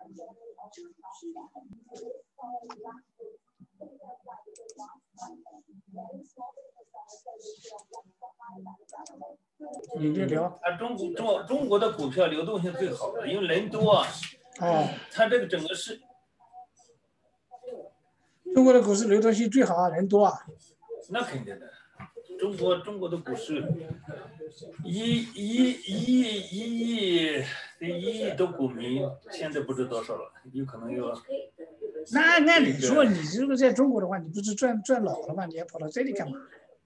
你就聊。 中国的股票流动性最好的，因为人多啊。 哦。 它这个整个市。 中国的股市流动性最好啊，人多啊。 那肯定的。中国的股市一亿的股民，现在不知多少了，有可能有。 那按理说，你如果在中国的话，你不是赚老了吗？你还跑到这里干嘛？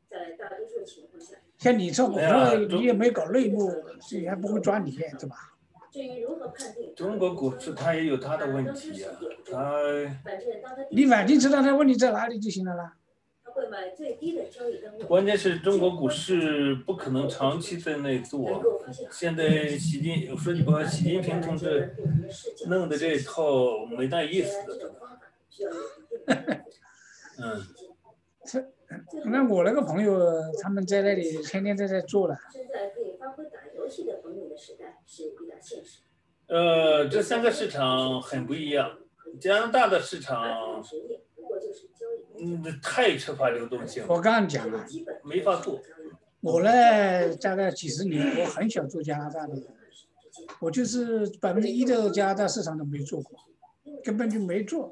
像你这股票，你也没搞内幕，所以还不会抓你，对吧？ 中国股市它也有它的问题啊， 你反正知道它问题在哪里就行了啦。 关键是中国股市不可能长期在那做。现在说句不好，习近平同志弄的这一套没那意思的。 那我那个朋友他们在那里天天在这做了。 这三个市场很不一样。加拿大的市场，太缺乏流动性。 我刚刚讲了， 没法做。 我呢，大概几十年，我很想做加拿大的，我就是1%的加拿大市场都没做过，根本就没做。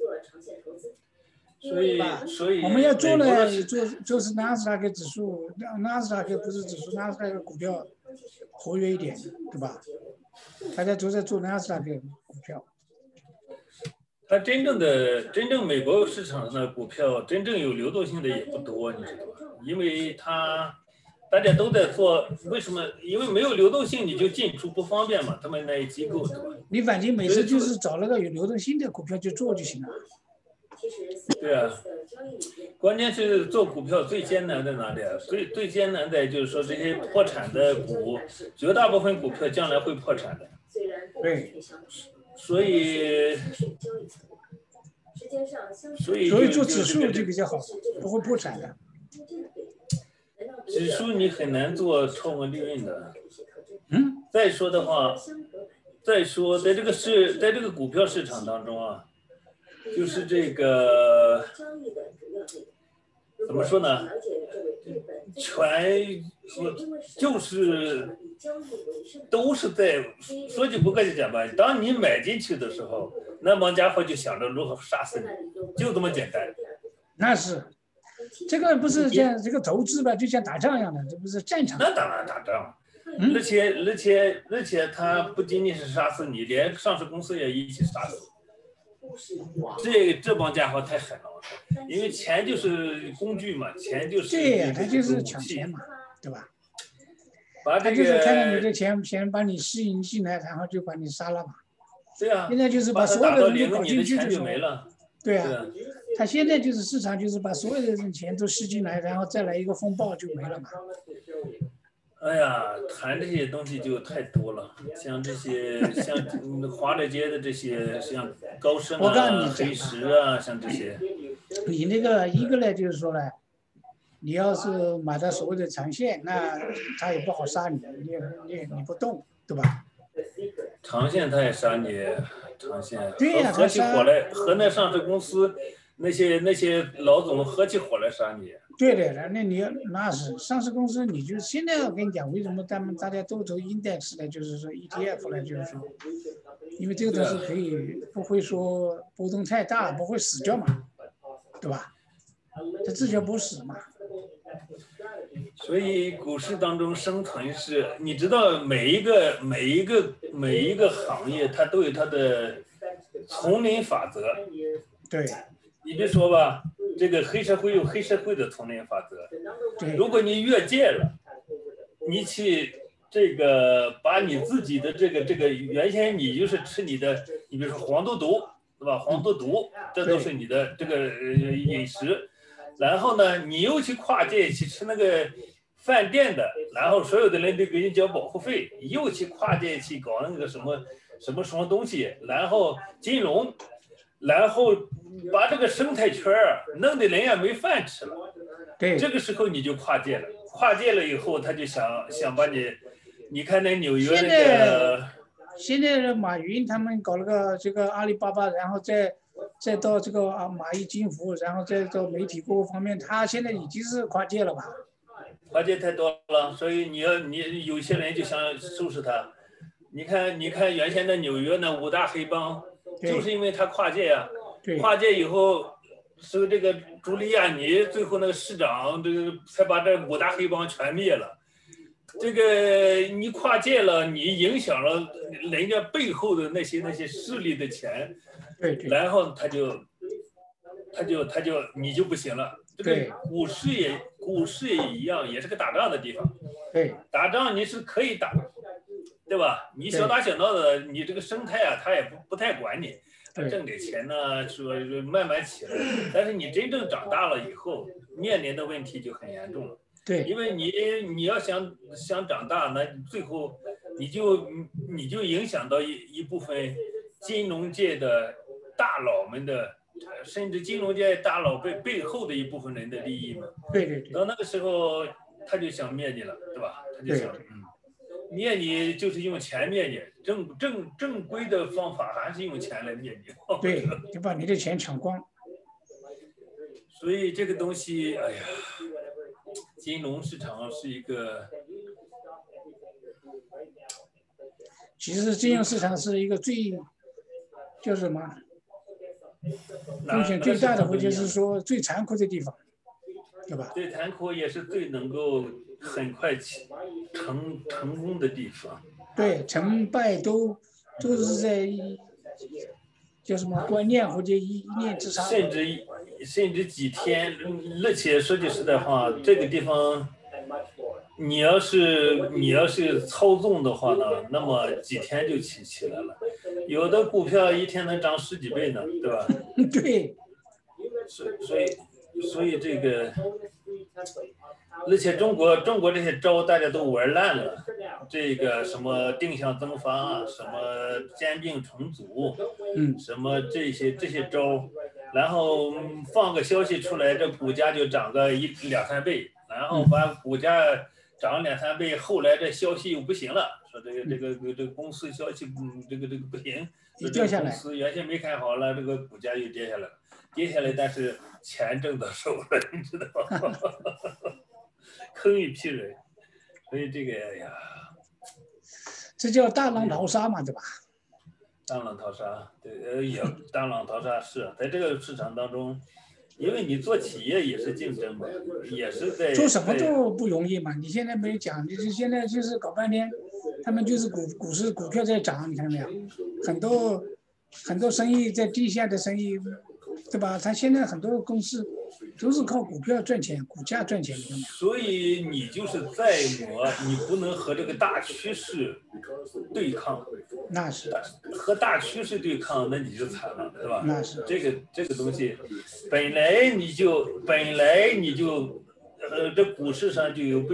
所以我们要做呢，就是纳斯达克指数，纳斯达克不是指数，纳斯达克股票活跃一点，对吧？大家都在做纳斯达克股票。 它真正美国市场上的股票，真正有流动性的也不多，你知道吧？因为大家都在做，为什么？因为没有流动性，你就进出不方便嘛。他们那些机构，对吧？ 你反正每次就是找那个有流动性的股票就做就行了。 对啊，关键是做股票最艰难在哪里啊？最艰难在就是说这些破产的股，绝大部分股票将来会破产的。 对。 所以做指数就比较好，不会破产的。 指数你很难做超额利润的。再说在这个股票市场当中啊，就是这个怎么说呢？都是在说句不客气讲吧，当你买进去的时候，那帮家伙就想着如何杀死你，就这么简单。 那是，这个不是像这个投资吧，就像打仗一样的，这不是战场。 那当然打仗，而且他不仅仅是杀死你，连上市公司也一起杀死。这帮家伙太狠了，因为钱就是工具嘛，钱就是对呀，他就是抢钱嘛，对吧？ 他就是看到你的钱把你吸引进来，然后就把你杀了嘛。 对啊。 现在就是把所有的人都搞进去的时候， 对啊。他现在就是市场，就是把所有的人钱都吸进来，然后再来一个风暴就没了嘛。 哎呀，谈这些东西就太多了，像这些像华尔街的这些，像高盛啊、黑石啊，像这些。 你那个一个呢，就是说呢，你要是买到所谓的长线，那他也不好杀你，你不动，对吧？ 长线他也杀你，长线。 对呀， 合起伙来，和那上市公司那些老总合起伙来杀你。 对的，那是上市公司，你就现在我跟你讲，为什么大家都投 index 呢？就是说 ETF 呢，就是说，因为这个东西可以不会说波动太大，不会死掉嘛，对吧？它至少不死嘛。 所以股市当中生存是，你知道每一个行业它都有它的丛林法则。 对。 你别说吧，这个黑社会有黑社会的丛林法则。如果你越界了，你去这个把你自己的这个原先你就是吃你的，你比如说黄豆毒，对吧？黄豆毒，这都是你的这个饮食。然后呢，你又去跨界去吃那个饭店的，然后所有的人都给你交保护费，又去跨界去搞那个什么东西，然后金融，然后把这个生态圈弄得人家没饭吃了。 对， 这个时候你就跨界了，跨界了以后，他就想把你看那纽约那个。 现在的马云他们搞了个这个阿里巴巴，然后再到这个蚂蚁金服，然后再到媒体各个方面，他现在已经是跨界了吧？ 跨界太多了，所以你有些人就想收拾他。你看原先的纽约那5大黑帮，就是因为他跨界啊。跨界以后，是这个朱利亚尼最后那个市长，这个才把这5大黑帮全灭了。这个你跨界了，你影响了人家背后的那些势力的钱，然后他就你就不行了。这个股市也一样，也是个打仗的地方。打仗你是可以打，对吧？你小打小闹的，你这个生态啊，他也不太管你。挣点钱呢，说慢慢起来，但是你真正长大了以后，面临的问题就很严重了。因为你要想长大，那最后你就影响到一部分金融界的大佬们的，甚至金融界大佬背后的一部分人的利益嘛。到那个时候，他就想灭你了，对吧？他就想。灭你就是用钱灭你，正规的方法还是用钱来灭你。 对，就把你的钱抢光。 所以这个东西，哎呀，金融市场是一个， 其实金融市场是一个叫什么？风险最大的，或者是说最残酷的地方，对吧？ 最残酷也是最能够很快成功的地方。 对，成败都是在叫什么观念或者一念之差。 甚至几天，而且说句实在话，这个地方，你要是操纵的话呢，那么几天就起来了。有的股票一天能涨10几倍呢，对吧？ 对。 所以这个。而且中国这些招大家都玩烂了，这个什么定向增发啊，什么兼并重组，什么这些招，然后放个消息出来，这股价就涨个2、3倍，然后把股价涨2、3倍，后来这消息又不行了，说这个公司消息这个不行，说这个公司原先没看好了，这个股价又跌下来，但是钱挣到手了，你知道吗？坑一批人，所以这个呀， 这叫大浪淘沙嘛，对吧？ 大浪淘沙，对，也大浪淘沙是在这个市场当中，因为你做企业也是竞争嘛，也是在做什么都不容易嘛。你现在没讲，你现在就是搞半天，他们就是股票在涨，你看到没有？很多生意在地下的生意，对吧？他现在很多公司都是靠股票赚钱，股价赚钱。 所以你就是在磨，你不能和这个大趋势对抗。 那是。 和大趋势对抗，那你就惨了，对吧？ 那是。 这个东西，本来你就这股市上就有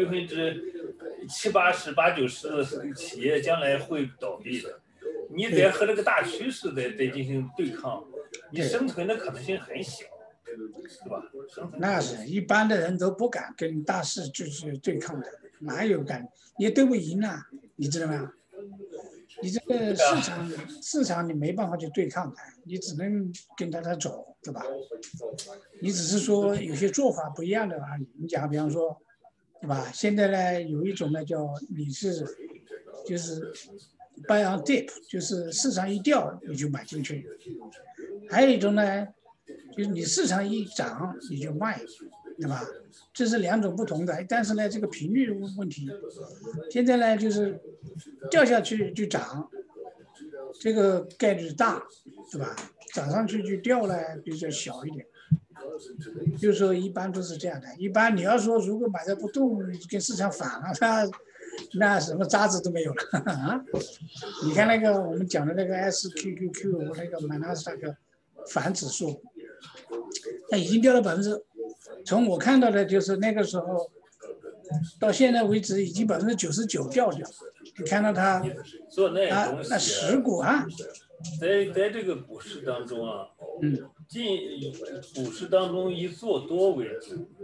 70%、80%、90%的企业将来会倒闭的。你得和这个大趋势在进行对抗，你生存的可能性很小，对吧？ 那是一般的人都不敢跟大势就是对抗的，哪有敢？也对不赢啊，你知道吗？你这个市场你没办法去对抗它，你只能跟着它走，对吧？你只是说有些做法不一样的而已。你讲，比方说，对吧？现在呢有一种呢叫就是 buy on dip， 就是市场一掉你就买进去；还有一种呢，就是你市场一涨你就卖，对吧？这是2种不同的，但是呢，这个频率问题，现在呢就是掉下去就涨，这个概率大，对吧？涨上去就掉呢比较小一点。就是说一般都是这样的。一般你要说如果买的不动，跟市场反了，那什么渣子都没有了啊！你看那个我们讲的那个 SQQQ 那个曼纳斯达克反指数，它已经掉了从我看到的就是那个时候到现在为止已经99%掉了。你看到它做那东西那10股啊， 在这个股市当中啊，进股市当中以做多为主，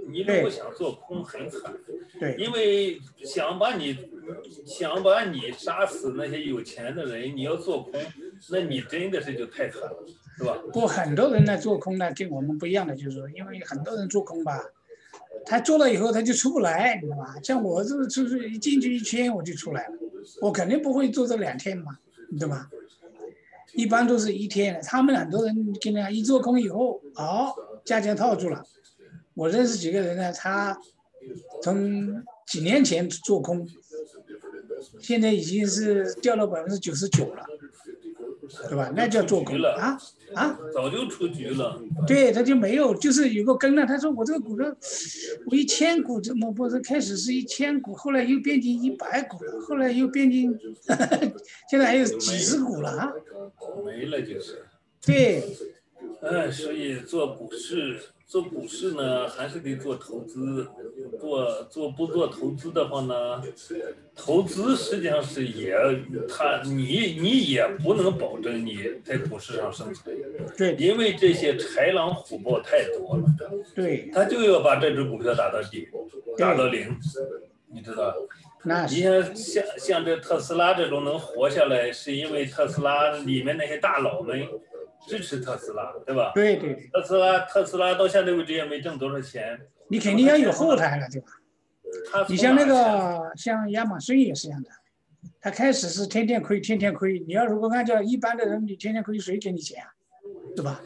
你如果想做空很惨， 对， 因为想把你杀死那些有钱的人，你要做空，那你真的是就太惨了，是吧？ 不过很多人呢做空呢跟我们不一样的，就是说，因为很多人做空吧，他做了以后他就出不来，你知道吧？像我这就是一进去1天我就出来了，我肯定不会做这2天嘛，对吧？一般都是1天的。他们很多人跟你讲，一做空以后，价钱套住了。我认识几个人呢，他从几年前做空，现在已经是掉到99%了，对吧？那叫做空啊。 早就出局了。 对，他就没有，就是有个跟了。他说我这个股票，我1000股，怎么不是开始是1000股，后来又变成100股了，后来又变成，现在还有几十股了啊。 没了就是。 对。 所以做股市呢，还是得做投资。不做投资的话呢，投资实际上是你也不能保证你在股市上生存。 对， 因为这些豺狼虎豹太多了。 对， 他就要把这只股票打到底，打到零，你知道？你像这特斯拉这种能活下来，是因为特斯拉里面那些大佬们支持特斯拉，对吧？ 对对。 特斯拉到现在为止也没挣多少钱。 你肯定要有后台了，对吧？你像像亚马逊也是一样的，他开始是天天亏，天天亏。你要如果按照一般的人，你天天亏，谁给你钱啊？对吧？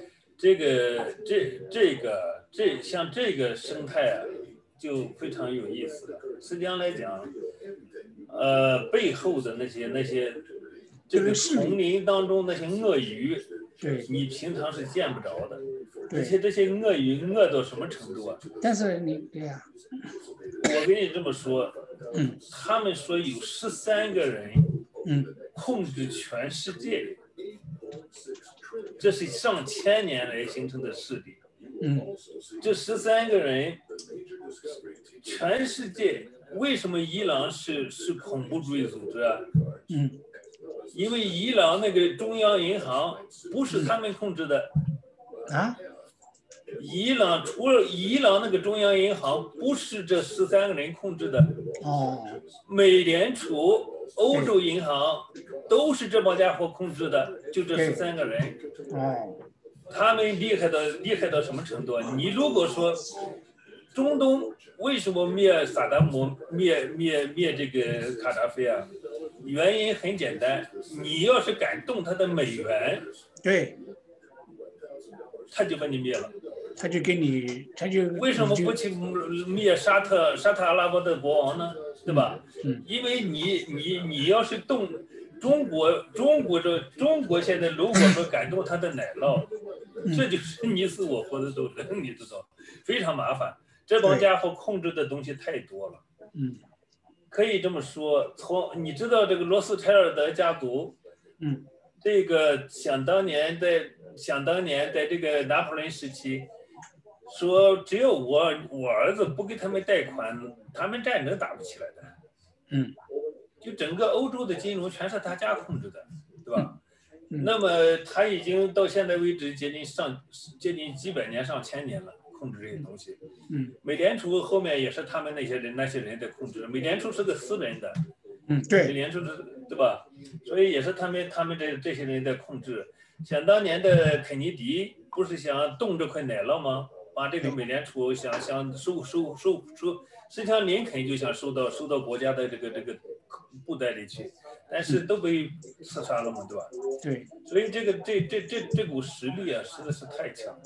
像这个生态啊，就非常有意思了。实际上来讲，背后的那些这个丛林当中那些鳄鱼，你平常是见不着的。而且这些鳄鱼饿到什么程度啊？ 但是对呀， 我跟你这么说，他们说有13个人，控制全世界，这是上千年来形成的势力。这13个人，全世界为什么伊朗是恐怖主义组织啊？因为伊朗那个中央银行不是他们控制的啊。 伊朗那个中央银行不是这13个人控制的。美联储、欧洲银行都是这帮家伙控制的，就这13个人。他们厉害到什么程度啊？你如果说中东为什么灭萨达姆、灭这个卡扎菲啊？原因很简单，你要是敢动他的美元， 对， 他就把你灭了。 他就为什么不去灭沙特阿拉伯的国王呢？对吧？因为你要是动中国现在如果说敢动他的奶酪，这就是你死我活的斗争，你知道，非常麻烦。这帮家伙控制的东西太多了。可以这么说，你知道这个罗斯柴尔德家族，这个想当年在这个拿破仑时期。说只有我儿子不给他们贷款，他们战争打不起来的。就整个欧洲的金融全是他家控制的，对吧？那么他已经到现在为止接近几百年、上千年了，控制这些东西。美联储后面也是他们那些人在控制。美联储是个私人的， 对， 美联储是，对吧？所以也是他们这些人在控制。想当年的肯尼迪不是想动这块奶酪吗？把这个美联储想收，实际上林肯就想收到国家的这个布袋里去，但是都被刺杀了嘛，对吧？ 对。 所以这股实力啊，实在是太强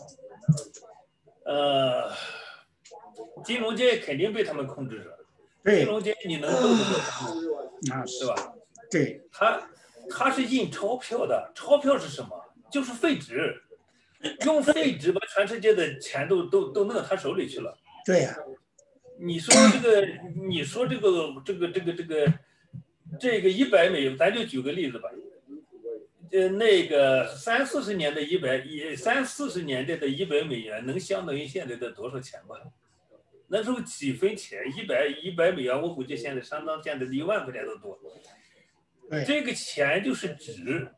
了。金融界肯定被他们控制着。金融界你能斗得过他们？对吧？ 对。 他是印钞票的，钞票是什么？就是废纸。用废纸把全世界的钱都弄到他手里去了。 对呀。 你说这个100美元，咱就举个例子吧。那个30-40年代的100美元，能相当于现在的多少钱吧？那时候几分钱，100美元，我估计现在相当现在的1万块钱都多。这个钱就是纸。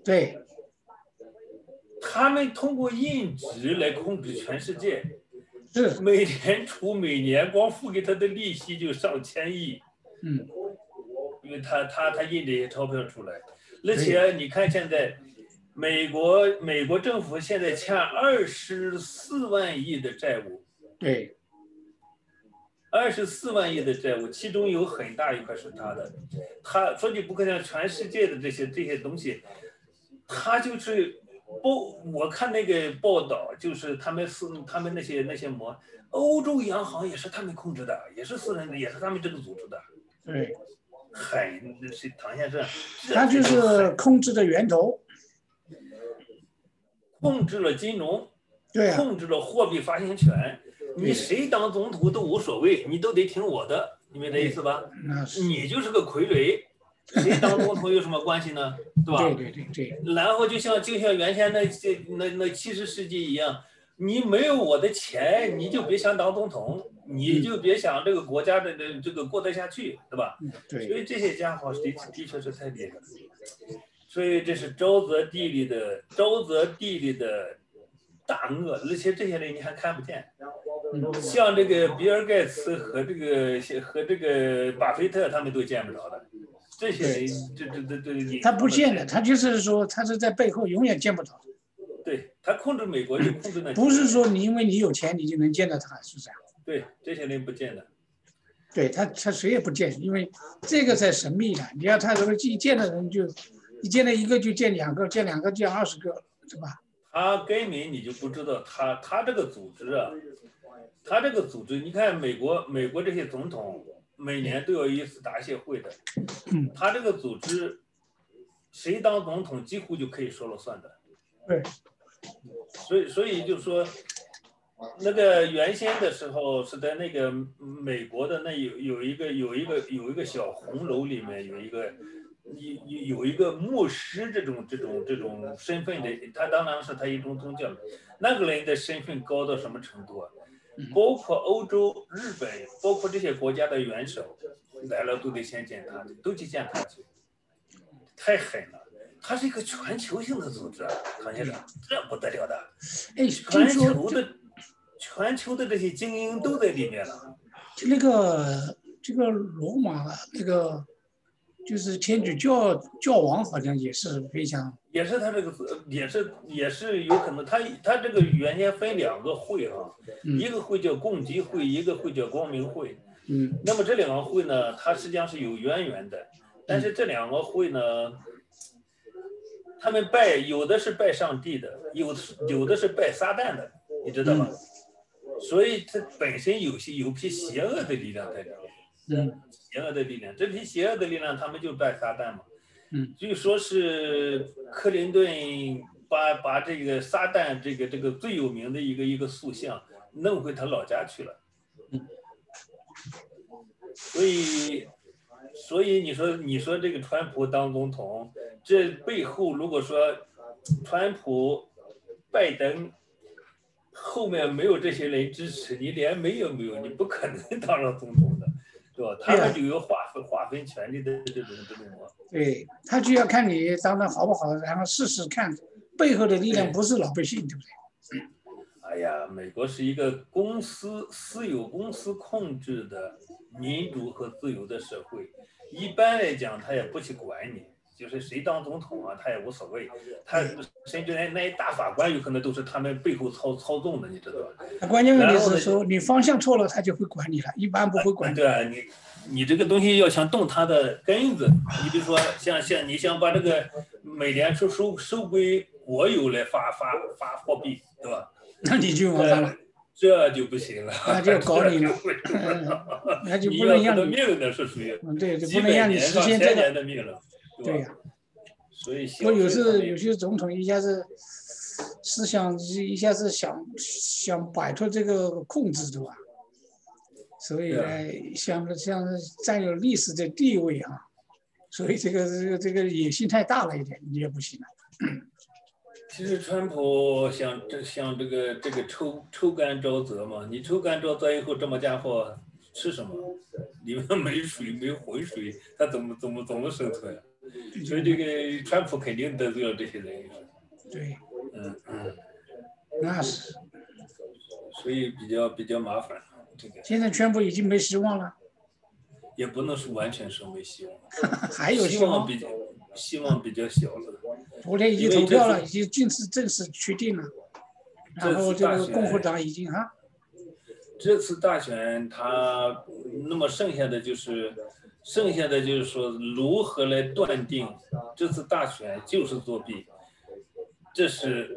对。 他们通过印纸来控制全世界， 美联储每年光付给他的利息就上千亿，因为他印这些钞票出来，而且你看现在美国政府现在欠24万亿的债务， 对 ，24万亿的债务，其中有很大一块是他的。他说句不客气，全世界的这些东西，他就是我看那个报道，就是他们那些欧洲央行也是他们控制的，也是私人的，也是他们这个组织的。 对， 是唐先生， 他就是控制的源头， 控制了金融， 对、 控制了货币发行权。你谁当总统都无所谓，你都得听我的，你明白这意思吧？你就是个傀儡，谁当总统有什么关系呢？对吧？ 对。 然后就像原先那70世纪一样，你没有我的钱，你就别想当总统，你就别想这个国家的这个过得下去，对吧？ 对。 所以这些家伙的确是太厉害了。所以这是沼泽地里的大鳄，而且这些人你还看不见。像这个比尔盖茨和这个巴菲特他们都见不着的，这些人这他不见的，他就是说他是在背后永远见不着的。 对，他控制美国就控制那。 不是说你因为你有钱你就能见到他，是这样。 对，这些人不见的。 对他谁也不见，因为这个才神秘的。你要他说一见的人就，一见了一个就见2个，见2个见20个，是吧？ 他根本你就不知道他这个组织啊。他这个组织，你看美国这些总统每年都有一次答谢会的，他这个组织，谁当总统几乎就可以说了算的。 对。 所以就说，那个原先的时候是在那个美国的那有一个小红楼里面有一个牧师这种身份的，他当然是他一种宗教，那个人的身份高到什么程度啊？包括欧洲、日本，包括这些国家的元首来了都得先见他，都去见他去，太狠了。他是一个全球性的组织啊，唐先生，这不得了的。全球的这些精英都在里面了。 这个罗马那个就是天主教王好像也是非常。 也是他这个也是有可能，他这个原先分2个会啊，一个会叫共济会，一个会叫光明会。那么这2个会呢，它实际上是有渊源的，但是这2个会呢，他们有的是拜上帝的，有的是拜撒旦的，你知道吗？所以它本身有批邪恶的力量在里面。邪恶的力量，这批邪恶的力量，他们就拜撒旦嘛。据说是克林顿把这个撒旦这个最有名的一个塑像弄回他老家去了。所以你说这个川普当总统，这背后如果说川普、拜登后面没有这些人支持，你连没有，你不可能当上总统的。对吧？他们就有划分权力的这种模式。 对，他就要看你当的好不好，然后试试看背后的力量不是老百姓，对不对？ 哎呀，美国是一个私有公司控制的民主和自由的社会，一般来讲他也不去管你，就是谁当总统啊，他也无所谓。他甚至连那些大法官有可能都是他们背后操纵的，你知道吧？ 关键问题是说你方向错了，他就会管你了，一般不会管你。 对啊，你这个东西要想动它的根子，你比如说像你想把这个美联储收归国有来发货币，对吧？ 那你就麻烦了。 这就不行了， 那就搞你了，那就不能让你命的是属于对，就不能让你实现这个的命了， 对呀。 所以有些总统一下子思想一下子想摆脱这个控制，对吧？所以呢，像占有历史的地位啊，所以这个野心太大了一点，你也不行了。 其实川普像这个抽干沼泽嘛，你抽干沼泽以后，这么家伙吃什么？里面没水没浑水，他怎么生存啊？所以这个川普肯定得罪了这些人。 对，那是。 所以比较麻烦。这个现在全部已经没希望了， 也不能说完全说没希望， 还有希望， 希望比较小了。 昨天已经投票了，已经正式确定了，然后这个共和党已经这次大选他那么剩下的就是说如何来断定这次大选就是作弊。这是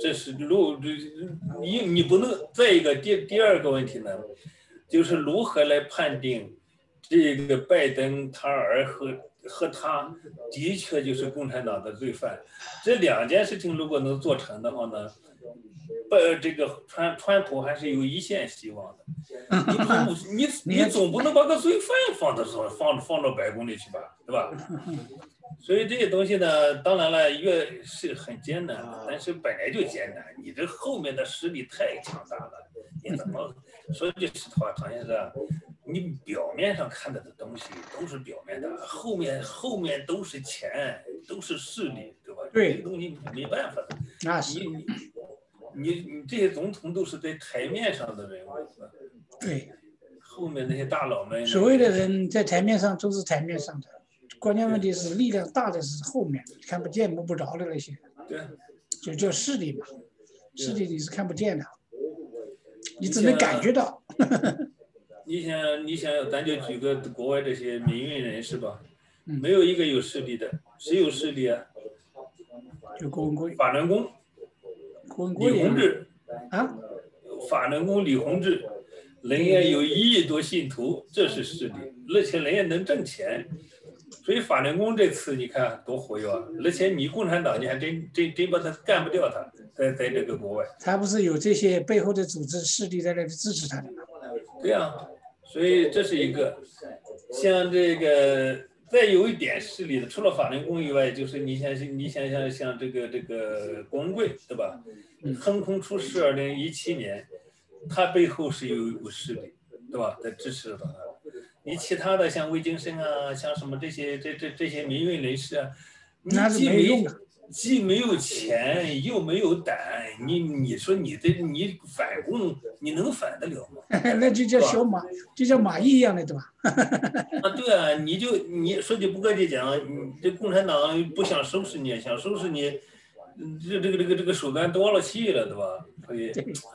你不能再一个第二个问题呢，就是如何来判定这个拜登他儿和他的确就是共产党的罪犯，这两件事情如果能做成的话呢，这个川普还是有一线希望的。你总不能把个罪犯放到白宫里去吧，对吧？所以这些东西呢，当然了，越是很艰难的，但是本来就艰难。你这后面的实力太强大了，你怎么说句实话，唐先生，你表面上看到的东西都是表面的，后面都是钱，都是势力，对吧？ 对， 这个东西没办法的。 那是你这些总统都是在台面上的人物， 对， 后面那些大佬们， 所谓的人在台面上都是台面上的。关键问题是力量大的是后面看不见摸不着的那些， 对， 就叫势力嘛，势力你是看不见的，你只能感觉到。 你想，咱就举个国外这些民运人士吧，没有一个有势力的，谁有势力啊？ 就郭文贵、 法轮功、李洪志啊， 法轮功李洪志，人家有1亿多信徒，这是势力，而且人家能挣钱。所以法轮功这次你看多活跃啊！而且你共产党你还真把他干不掉他，在这个国外， 他不是有这些背后的组织势力在那里支持他的吗？ 对啊，所以这是一个，像这个再有一点势力的，除了法轮功以外，就是你想像这个郭文贵对吧？横空出世，2017年，他背后是有一股势力，对吧？在支持他。你其他的像魏京生啊，像什么这些民运人士啊，你既没有钱又没有胆，你说你反共，你能反得了吗？ 那就叫就像马毅一样的，对吧？ 啊，对啊，你说句不客气讲，你这共产党不想收拾你，想收拾你，这个手段多了去了，对吧？所以，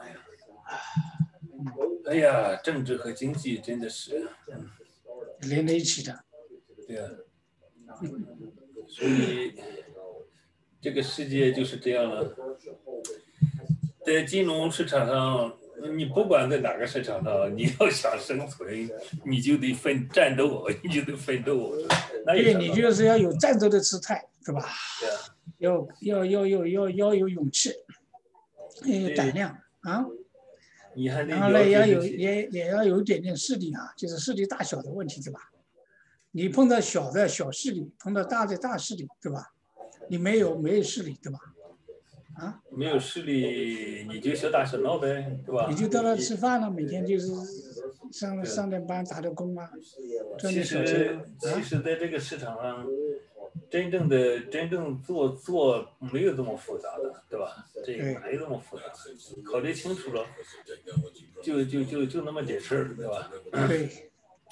哎呀，政治和经济真的是连在一起的。 对啊，所以这个世界就是这样了。在金融市场上，你不管在哪个市场上，你要想生存，你就得战斗，你就得奋斗。 对，你就是要有战斗的姿态，对吧？ 对啊。 要有勇气，要有胆量啊。然后呢，也要有一点点势力啊，就是势力大小的问题，对吧？你碰到小势力，碰到大势力，对吧？你没有势力，对吧？啊， 没有势力，你就小打小闹呗，对吧？ 你就到那吃饭了，每天就是上点班，打点工啊，赚点小钱。 其实，在这个市场上，真正做没有这么复杂的，对吧？这个没这么复杂，考虑清楚了，就那么点事儿，对吧？ 对。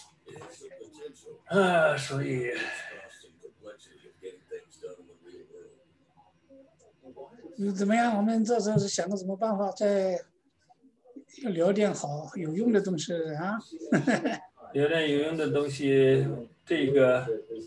啊，所以。 怎么样？我们这时候是想个什么办法，再聊点好有用的东西啊？ 聊点有用的东西，这个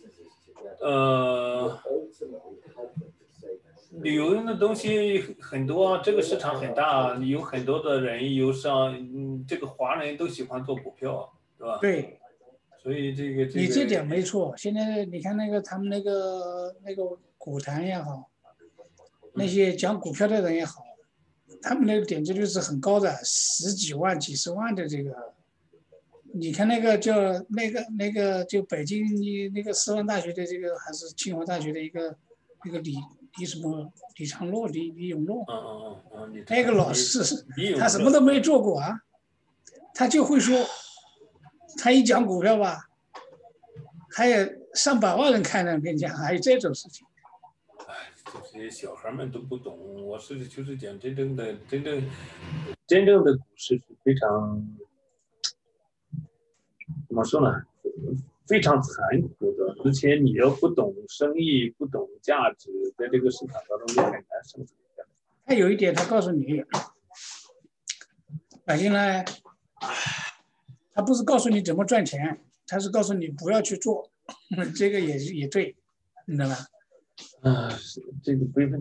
有用的东西很多，这个市场很大，有很多的人这个华人都喜欢做股票，对吧？ 对。 所以这个你这点没错。现在你看他们那个股坛也好，那些讲股票的人也好，他们那个点击率是很高的，10几万、几十万的这个。你看那个叫那个就北京那个师范大学的这个还是清华大学的一个李长洛李永洛，那个老师他什么都没做过啊，他就会说。他一讲股票吧，还有上百万人看呢，跟你讲，还有这种事情。 这些小孩们都不懂。我就是讲真正的股市是非常怎么说呢？非常残酷的，而且你要不懂生意，不懂价值，在这个市场当中你很难生存下来。 他有一点，他告诉你，反正呢，他不是告诉你怎么赚钱，他是告诉你不要去做，这个也对，你知道吧？ 这个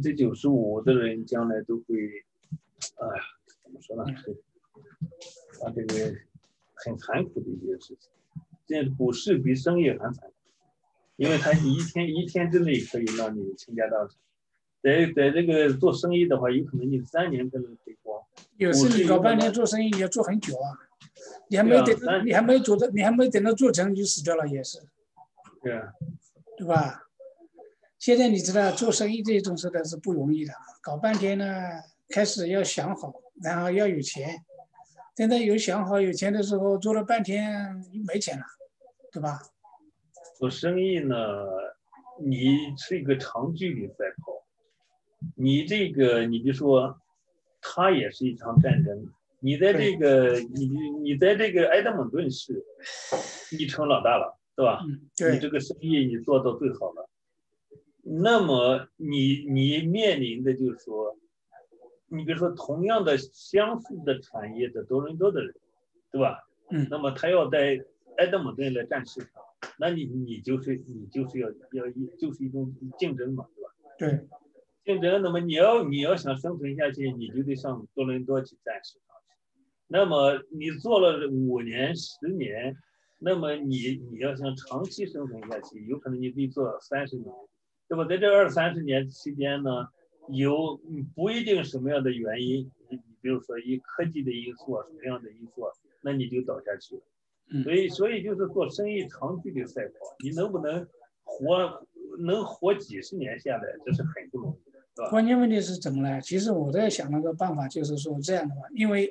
95%的人将来都会，哎呀，怎么说呢？这个很残酷的一件事情。这股市比生意还残酷，因为它一天之内可以让你倾家荡产。在这个做生意的话，有可能你3年可能赔光。 有时你搞半天做生意，你要做很久啊，你还没等到做成你就死掉了，也是。 对啊， 对吧？现在你知道做生意这种事的是不容易的，搞半天呢，开始要想好，然后要有钱，等到想好有钱的时候，做了半天没钱了，对吧？ 做生意呢，你是一个长距离赛跑，你比如说，它也是一场战争。你在这个你在这个埃德蒙顿市，你成老大了，对吧？你这个生意你做到最好了，那么你面临的就是说，你比如说同样的相似的产业的多伦多的人，对吧？那么他要在埃德蒙顿来占市场，那你就是就是一种竞争嘛，对吧？ 对， 竞争。那么你要想生存下去，你就得上多伦多去占市场。那么你做了5年、10年，那么你要想长期生存下去，有可能你得做30年，对吧？在这20-30年期间呢，有不一定什么样的原因，你比如说以科技的因素什么样的因素，那你就倒下去了。所以就是做生意长距离赛跑，你能不能活几十年下来，这是很不容易的。 关键问题是怎么呢？其实我在想那个办法，就是说这样的话，因为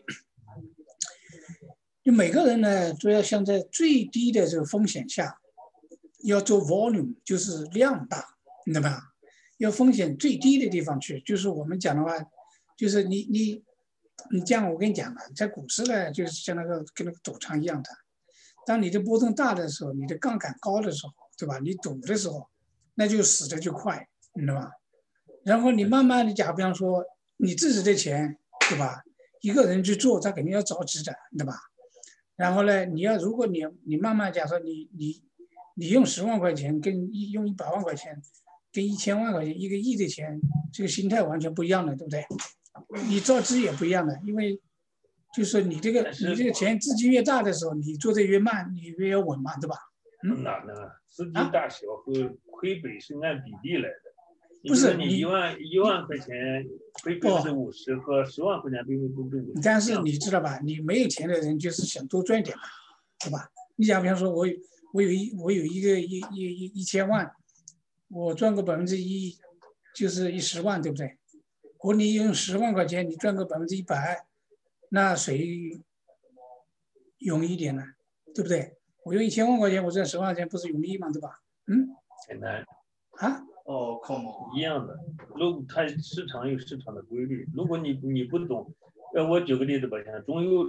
就每个人呢都要像在最低的这个风险下，要做 volume， 就是量大，对吧？要风险最低的地方去，就是我们讲的话，就是你这样，我跟你讲了，在股市呢，就是像跟那个赌场一样的，当你的波动大的时候，你的杠杆高的时候，对吧？你赌的时候，那就死的就快，你知道吧？然后你慢慢的比方说你自己的钱，对吧？一个人去做，他肯定要着急的，对吧？然后呢，如果你慢慢假设你用10万块钱跟用100万块钱，跟1000万块钱1个亿的钱，这个心态完全不一样的，对不对？你着急也不一样的，因为就是你这个钱资金越大的时候，你做的越慢，你越要稳嘛，对吧？ 哪能啊？资金大小和亏本是按比例来的。 不是你一万块钱亏50%和10万块钱亏50%。 但是你知道吧？你没有钱的人就是想多赚点嘛，对吧？你讲，比方说我有一个1000万，我赚个1%，就是10万，对不对？和你用10万块钱，你赚个100%，那谁容易一点呢？对不对？我用1000万块钱，我赚10万块钱，不是容易吗？对吧？ 很难啊。 一样的。如果它市场有市场的规律，如果你不懂，我举个例子吧，像中油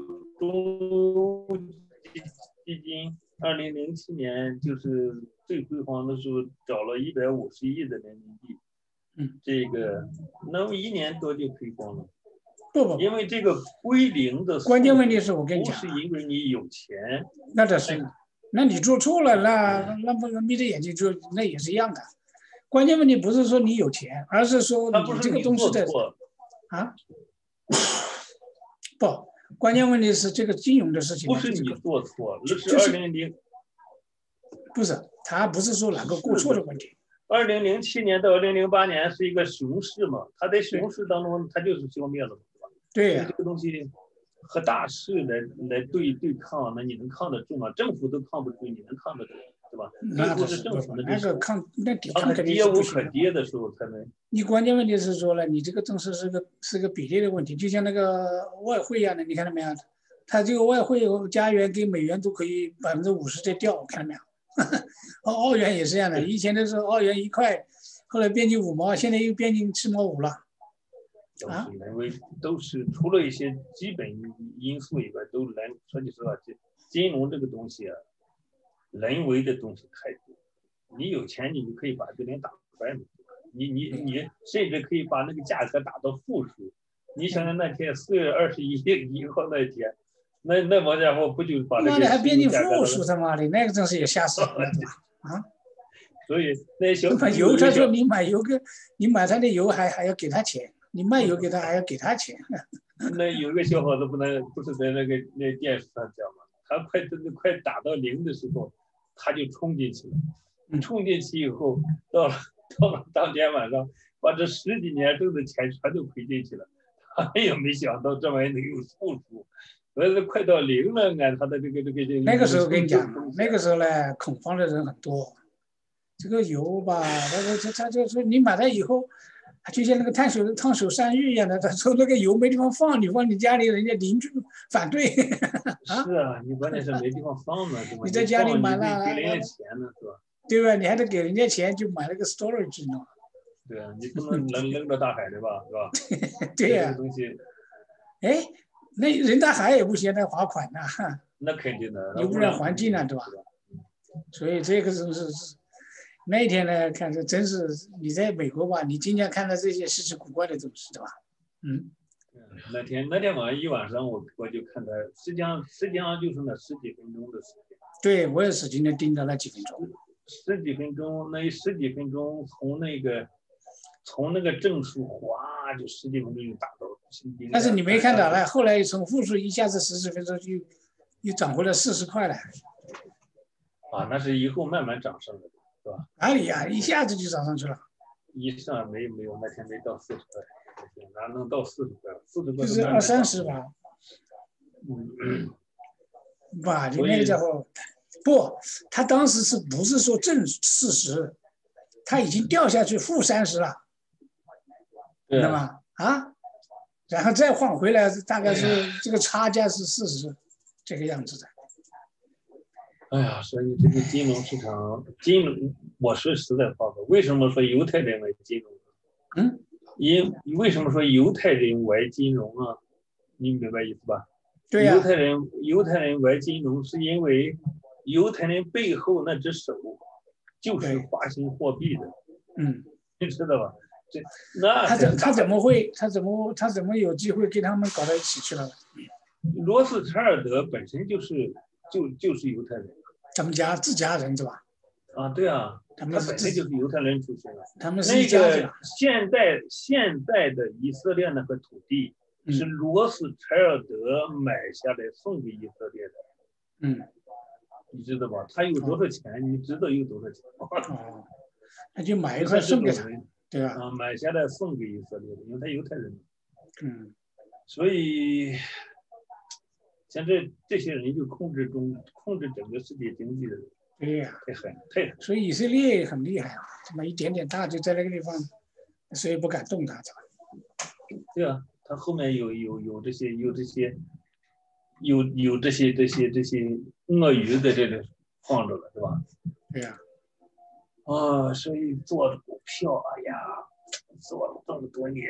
基金2007年就是最辉煌的时候，找了150亿的人民币，这个那么1年多就赔光了。 不， 因为这个归零的关键问题是我跟你讲， 不是因为你有钱， 那这是，那你做错了，那不眯着眼睛做，那也是一样的。关键问题不是说你有钱，而是说你这个东西的啊，不，关键问题是这个金融的事情。 不是你做错，那是2000， 不是，他不是说哪个过错的问题。 2007年到2008年是一个熊市嘛，它在熊市当中它就是消灭了，对吧？ 对呀， 这个东西和大势来对抗，那你能抗得住吗？政府都抗不住，你能抗得住，对吧？ 那不是政府那个抗，那抵抗肯定跌无可跌的时候才能。 你关键问题是说呢，你这个东西是个比例的问题，就像那个外汇一样的，你看到没有？它这个外汇加元跟美元都可以50%的掉，看到没有？澳元也是这样的，以前的时候澳元1块， 后来变进5毛，现在又变进7毛5了。 都是人为，都是除了一些基本因素以外，都人说句实话，金融这个东西啊，人为的东西太多。你有钱，你就可以把这点打败嘛。你甚至可以把那个价格打到负数。你想想那天4月21号那天，那帮家伙不就把这个妈的还变进负数，他妈的那个真是也吓死人了，对吧？啊！ 所以那小买油，他说你买油你买他的油还要给他钱，你卖油给他还要给他钱。 那有个小伙子不是在那电视上讲嘛，他快打到0的时候，他就冲进去了。冲进去以后，到了当天晚上，把这10几年挣的钱全都赔进去了。他也没想到这玩意能有负数，所以快到0了，按他的这个。 那个时候跟你讲，那个时候呢，恐慌的人很多。这个油吧，他就说你买了以后，就像那个烫手山芋一样的。他说那个油没地方放，你放你家里，人家邻居反对。 是啊，你关键是没地方放呢，对吧？ 你在家里买了， 给人家钱呢，是吧？ 对吧？你还得给人家钱，就买了个 storage 呢。 对啊，你不能扔到大海的吧，是吧？ 对呀。 这个东西， 哎，那人大海也不行，那罚款呢。 那肯定的， 污染环境了，对吧？所以这个是那一天呢，看着真是你在美国吧，你经常看到这些稀奇古怪的东西，对吧？ 那天晚上一晚上我就看他，实际上就是那10几分钟的时间。 对，我也是今天盯着那几分钟。 10几分钟，那10几分钟从那个正数哗就10几分钟就打到。 但是你没看到了，后来从负数一下子10几分钟又涨回了40块了。 啊，那是以后慢慢涨上的，是吧？ 哪里呀，一下子就涨上去了。 一上没有，那天没到40块，哪能到40块？40块就是20、30吧。哇，你那个家伙，不，他当时是不是说正40，他已经掉下去负30了，知道吗？啊，然后再换回来，大概是这个差价是40，这个样子的。 哎呀，所以这个金融市场，我说实在话，为什么说犹太人为金融？为什么说犹太人为金融啊？你明白意思吧？ 对呀。 犹太人玩金融，是因为犹太人背后那只手就是发行货币的。你知道吧？ 他怎么有机会跟他们搞到一起去了？ 罗斯柴尔德本身就是犹太人， 他们自家人是吧？ 啊，对啊，他本身就是犹太人出身的。 他们是一家人。 现在的以色列那个土地是罗斯柴尔德买下来送给以色列的。你知道吧？他有多少钱？你知道有多少钱？ 他就买一块送给他，对吧？ 啊，买下来送给以色列的，因为他犹太人。所以像这些人就控制整个世界经济的人。 对呀， 太狠。 所以以色列很厉害啊，这么一点点大就在那个地方，谁也不敢动他， 对啊，他后面有这些鳄鱼在这里放着了，是吧？ 对呀。 所以做股票，哎呀，做了这么多年。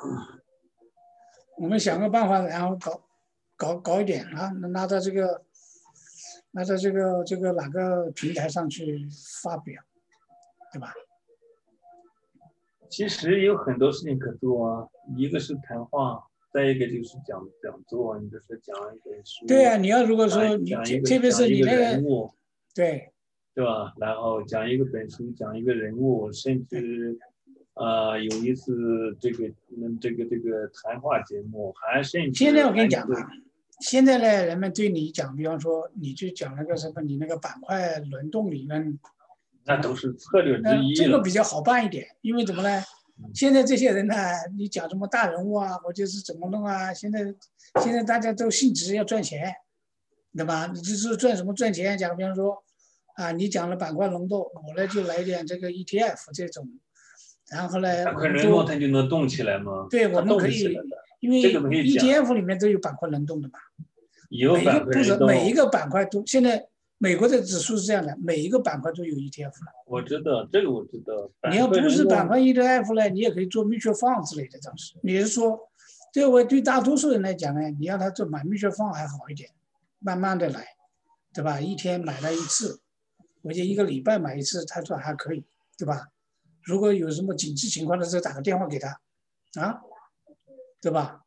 我们想个办法，然后搞一点啊，拿到这个哪个平台上去发表，对吧？ 其实有很多事情可做啊，一个是谈话，再一个就是讲座，你就是讲一本书。对啊，你要如果说你特别是你那个对吧？然后讲一个本书，讲一个人物，甚至有一次这个谈话节目，还甚至现在我跟你讲啊，现在呢，人们对你讲，比方说你去讲那个什么，你那个板块轮动理论， 那都是策略之一。 这个比较好办一点，因为怎么呢？现在这些人呢，你讲什么大人物啊，或者是怎么弄啊？现在大家都性质要赚钱，对吧？你就是赚钱，讲比方说啊，你讲了板块轮动，我呢就来点这个 ETF 这种，然后呢， 板块轮动它就能动起来吗？ 对，我们可以，因为 ETF 里面都有板块轮动的嘛。 有板块轮动， 每一个板块都现在美国的指数是这样的，每一个板块都有 ETF 了。 我知道这个，我知道。 你要不是板块 ETF 呢，你也可以做 mutual fund 之类的东西。你是说，对大多数人来讲呢，你让他做买 mutual fund 还好一点，慢慢的来，对吧？一天买了一次，我就1个礼拜买一次，他说还可以，对吧？如果有什么紧急情况的时候，打个电话给他，啊，对吧？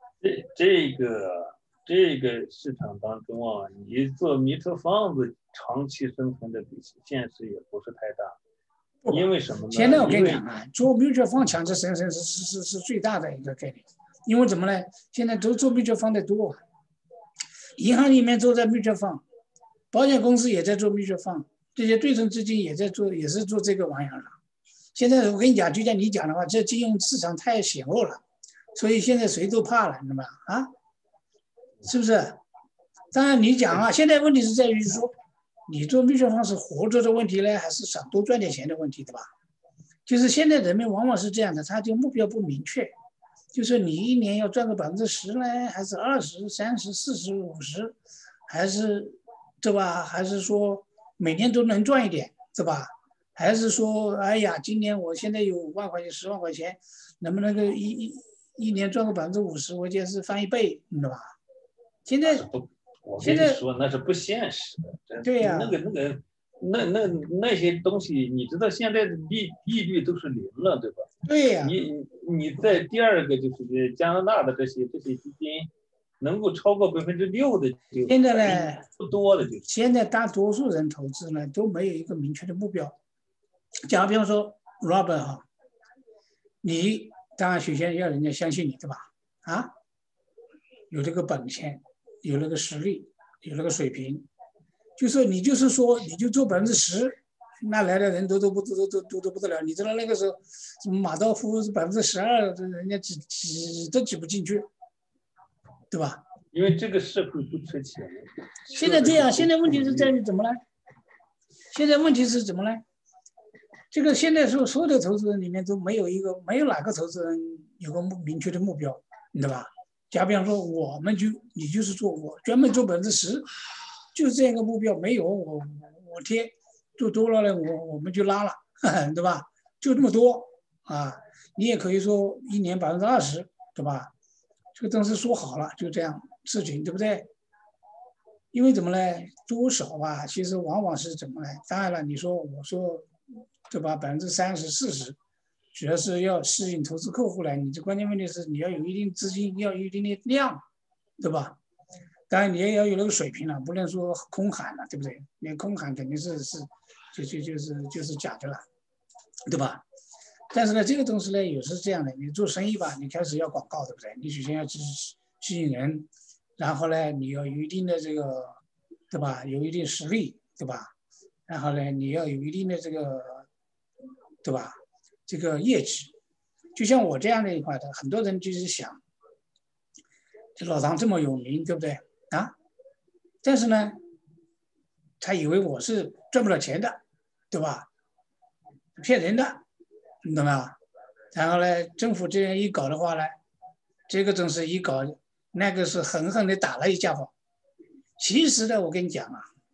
这个市场当中啊，你做mutual fund长期生存的比现实也不是太大，因为什么呢？ 现在我跟你讲啊，做 mutual fund 强制生存是最大的一个概念，因为怎么呢？现在都做 mutual fund 的多，银行里面都在 mutual fund， 保险公司也在做 mutual fund， 这些对冲基金也在做，也是做这个玩意儿了。现在我跟你讲，就像你讲的话，这金融市场太险恶了，所以现在谁都怕了，你知道吗？啊，是不是？当然你讲啊，现在问题是在于说，你做mutual fund是活着的问题呢，还是想多赚点钱的问题，对吧？就是现在人们往往是这样的，他就目标不明确，就是你一年要赚个10%呢，还是20%、30%、40%、50%，还是对吧？还是说每年都能赚一点，对吧？还是说，哎呀，今年我现在有5万块钱、10万块钱，能不能够一年赚个50%？我觉得是翻1倍，你知道吧？现在我跟你说那是不现实的， 对呀、 那些东西，你知道现在的利率都是0了，对吧？ 对呀、 你在第二个就是加拿大的这些基金，能够超过6%的就现在呢不多的就。 现在大多数人投资呢都没有一个明确的目标。假如比方说 Robert 哈，你当然首先要人家相信你，对吧？啊，有这个本钱，有那个实力，有那个水平，你就是说你就做10%，那来的人都不得了。你知道那个时候什么马道夫12%，人家挤都挤不进去，对吧？ 因为这个社会不缺钱。 现在这样，现在问题是在于怎么呢？现在问题是怎么呢？这个现在所有的投资人里面都没有哪个投资人有个明确的目标，你知道吧？假比方说，你就是我专门做10%，就是这样一个目标，没有我贴做多了呢，我们就拉了，对吧？就这么多啊，你也可以说一年20%，对吧？这个当时说好了，就这样事情，对不对？因为怎么呢？多少吧，其实往往是怎么呢？当然了，我说，对吧？30%、40%，主要是要适应投资客户来。你这关键问题是你要有一定资金，要有一定的量，对吧？当然你也要有那个水平了，不能说空喊了，对不对？你空喊肯定就是假的了，对吧？但是呢，这个东西呢，也是这样的。你做生意吧，你开始要广告，对不对？你首先要吸引人，然后呢，你要有一定的这个，对吧？有一定实力，对吧？然后呢，你要有一定的这个，对吧？这个业绩，就像我这样的一块的，很多人就是想，这老唐这么有名，对不对啊？但是呢，他以为我是赚不了钱的，对吧？骗人的，你懂吗？然后呢，政府这样一搞的话呢，这个真是一搞，那个是狠狠的打了一家伙。其实呢，我跟你讲，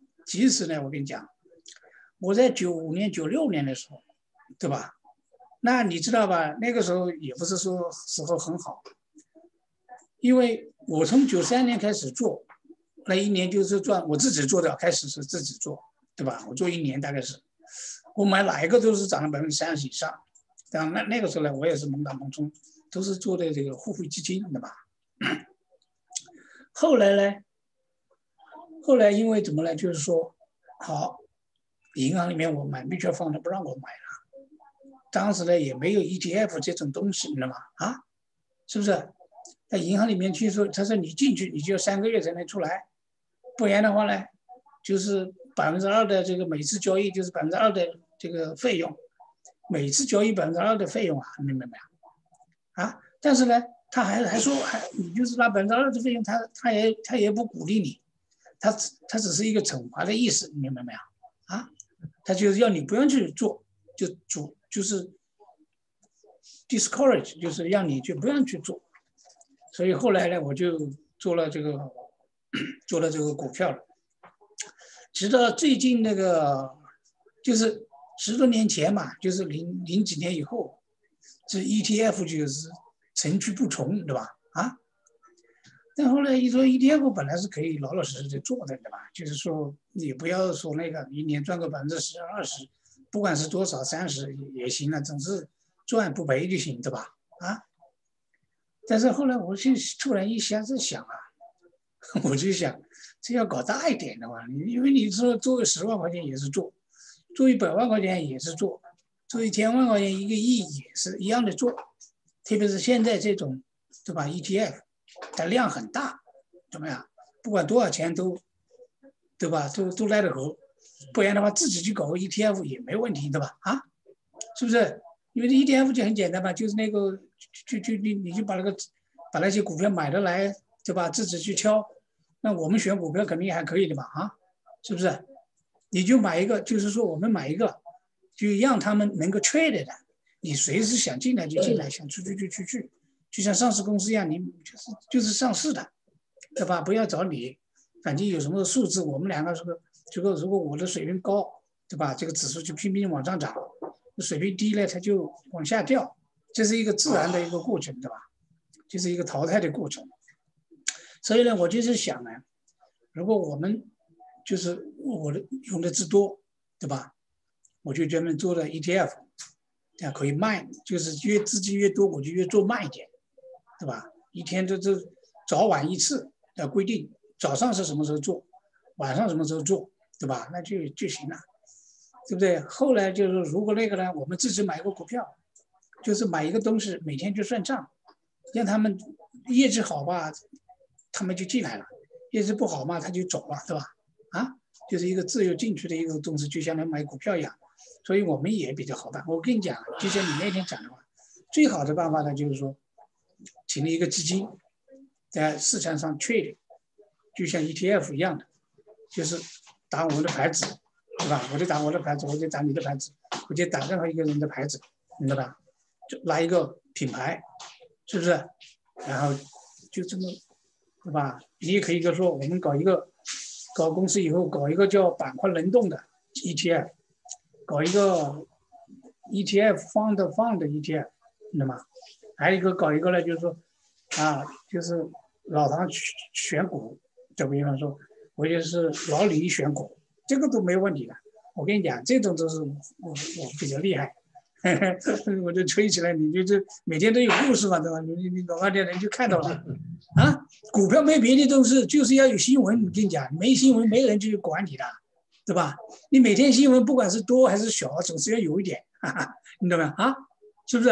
我在95年、96年的时候，对吧？那你知道吧？那个时候也不是说时候很好，因为我从93年开始做，那一年就是赚我自己做的，开始是自己做，对吧？我做1年大概是，我买哪一个都是涨了30%以上。当然那个时候呢，我也是猛打猛冲，都是做的这个互惠基金，对吧？后来呢？后来因为怎么呢？就是说，好，银行里面我买 mutual fund 不让我买了，当时呢也没有 ETF 这种东西，你知道吗？啊，是不是？在银行里面去说，他说你进去你就要3个月才能出来，不然的话呢，就是2%的这个每次交易就是2%的这个费用，每次交易2%的费用啊，明白没有？啊，但是呢，他还说你就是拿2%的费用，他也不鼓励你。它只是一个惩罚的意思，你明白没有？啊，他就是要你不要去做，就是 discourage， 就是让你就不要去做。所以后来呢，我就做了这个股票了。 直到最近那个，就是10多年前嘛，就是零几年以后，这 ETF 就是层出不穷，对吧？啊，但后来一说 ETF 本来是可以老老实实的做的，对吧？就是说你不要说那个一年赚个10%、20%，不管是多少30也行了，总是赚不赔就行，对吧？啊，但是后来我就突然一下子想啊，我就想这要搞大一点的话，因为你说做个10万块钱也是做100万块钱也是做1000万块钱1个亿也是一样的做，特别是现在这种，对吧 ？ETF 的量很大，怎么样？不管多少钱都，对吧？都来得和，不然的话自己去搞个 ETF 也没问题，对吧？啊，是不是？因为这 ETF 就很简单嘛，就是那个你就把那些股票买得来，对吧？自己去挑，那我们选股票肯定还可以的嘛，啊，是不是？你就买一个，就是说我们买一个，就让他们能够 trade 的，你随时想进来就进来，想出去就出去，就像上市公司一样，你就是上市的，对吧？不要找你，反正有什么数字，我们两个如果我的水平高，对吧？这个指数就拼命往上涨，水平低了它就往下掉，这是一个自然的一个过程，对吧？就是一个淘汰的过程。所以呢，我就是想呢，如果我们就是我的用的资多，对吧？我就专门做了 ETF， 这样可以慢，就是越资金越多，我就越做慢一点，对吧？一天都早晚一次的规定，早上是什么时候做，晚上什么时候做，对吧？那就行了，对不对？后来就是如果那个呢，我们自己买个股票，就是买一个东西，每天就算账，让他们业绩好吧，他们就进来了；业绩不好嘛，他就走了，对吧？啊，就是一个自由进去的一个东西，就像买股票一样。所以我们也比较好办。我跟你讲，就像你那天讲的话，最好的办法呢，就是说，成立一个基金，在市场上 trade， 就像 ETF 一样的，就是打我们的牌子，对吧？我就打我的牌子，我就打你的牌子，我就打任何一个人的牌子，你知道吧？就拿一个品牌，是不是？然后就这么，对吧？你也可以就说，我们搞公司以后搞一个叫板块轮动的 ETF， 搞一个 ETF fund ETF， 知道吗？还有一个搞一个呢，就是说啊，就是老唐选股，就比方说，我就是老李选股，这个都没问题的。我跟你讲，这种都是我比较厉害。我就吹起来，你就每天都有故事嘛，对吧？你老半天人就看到了啊。股票没别的东西，就是要有新闻。我跟你讲，没新闻没人去管你的，对吧？你每天新闻不管是多还是小，总是要有一点，哈哈，你懂吗？啊，是不是？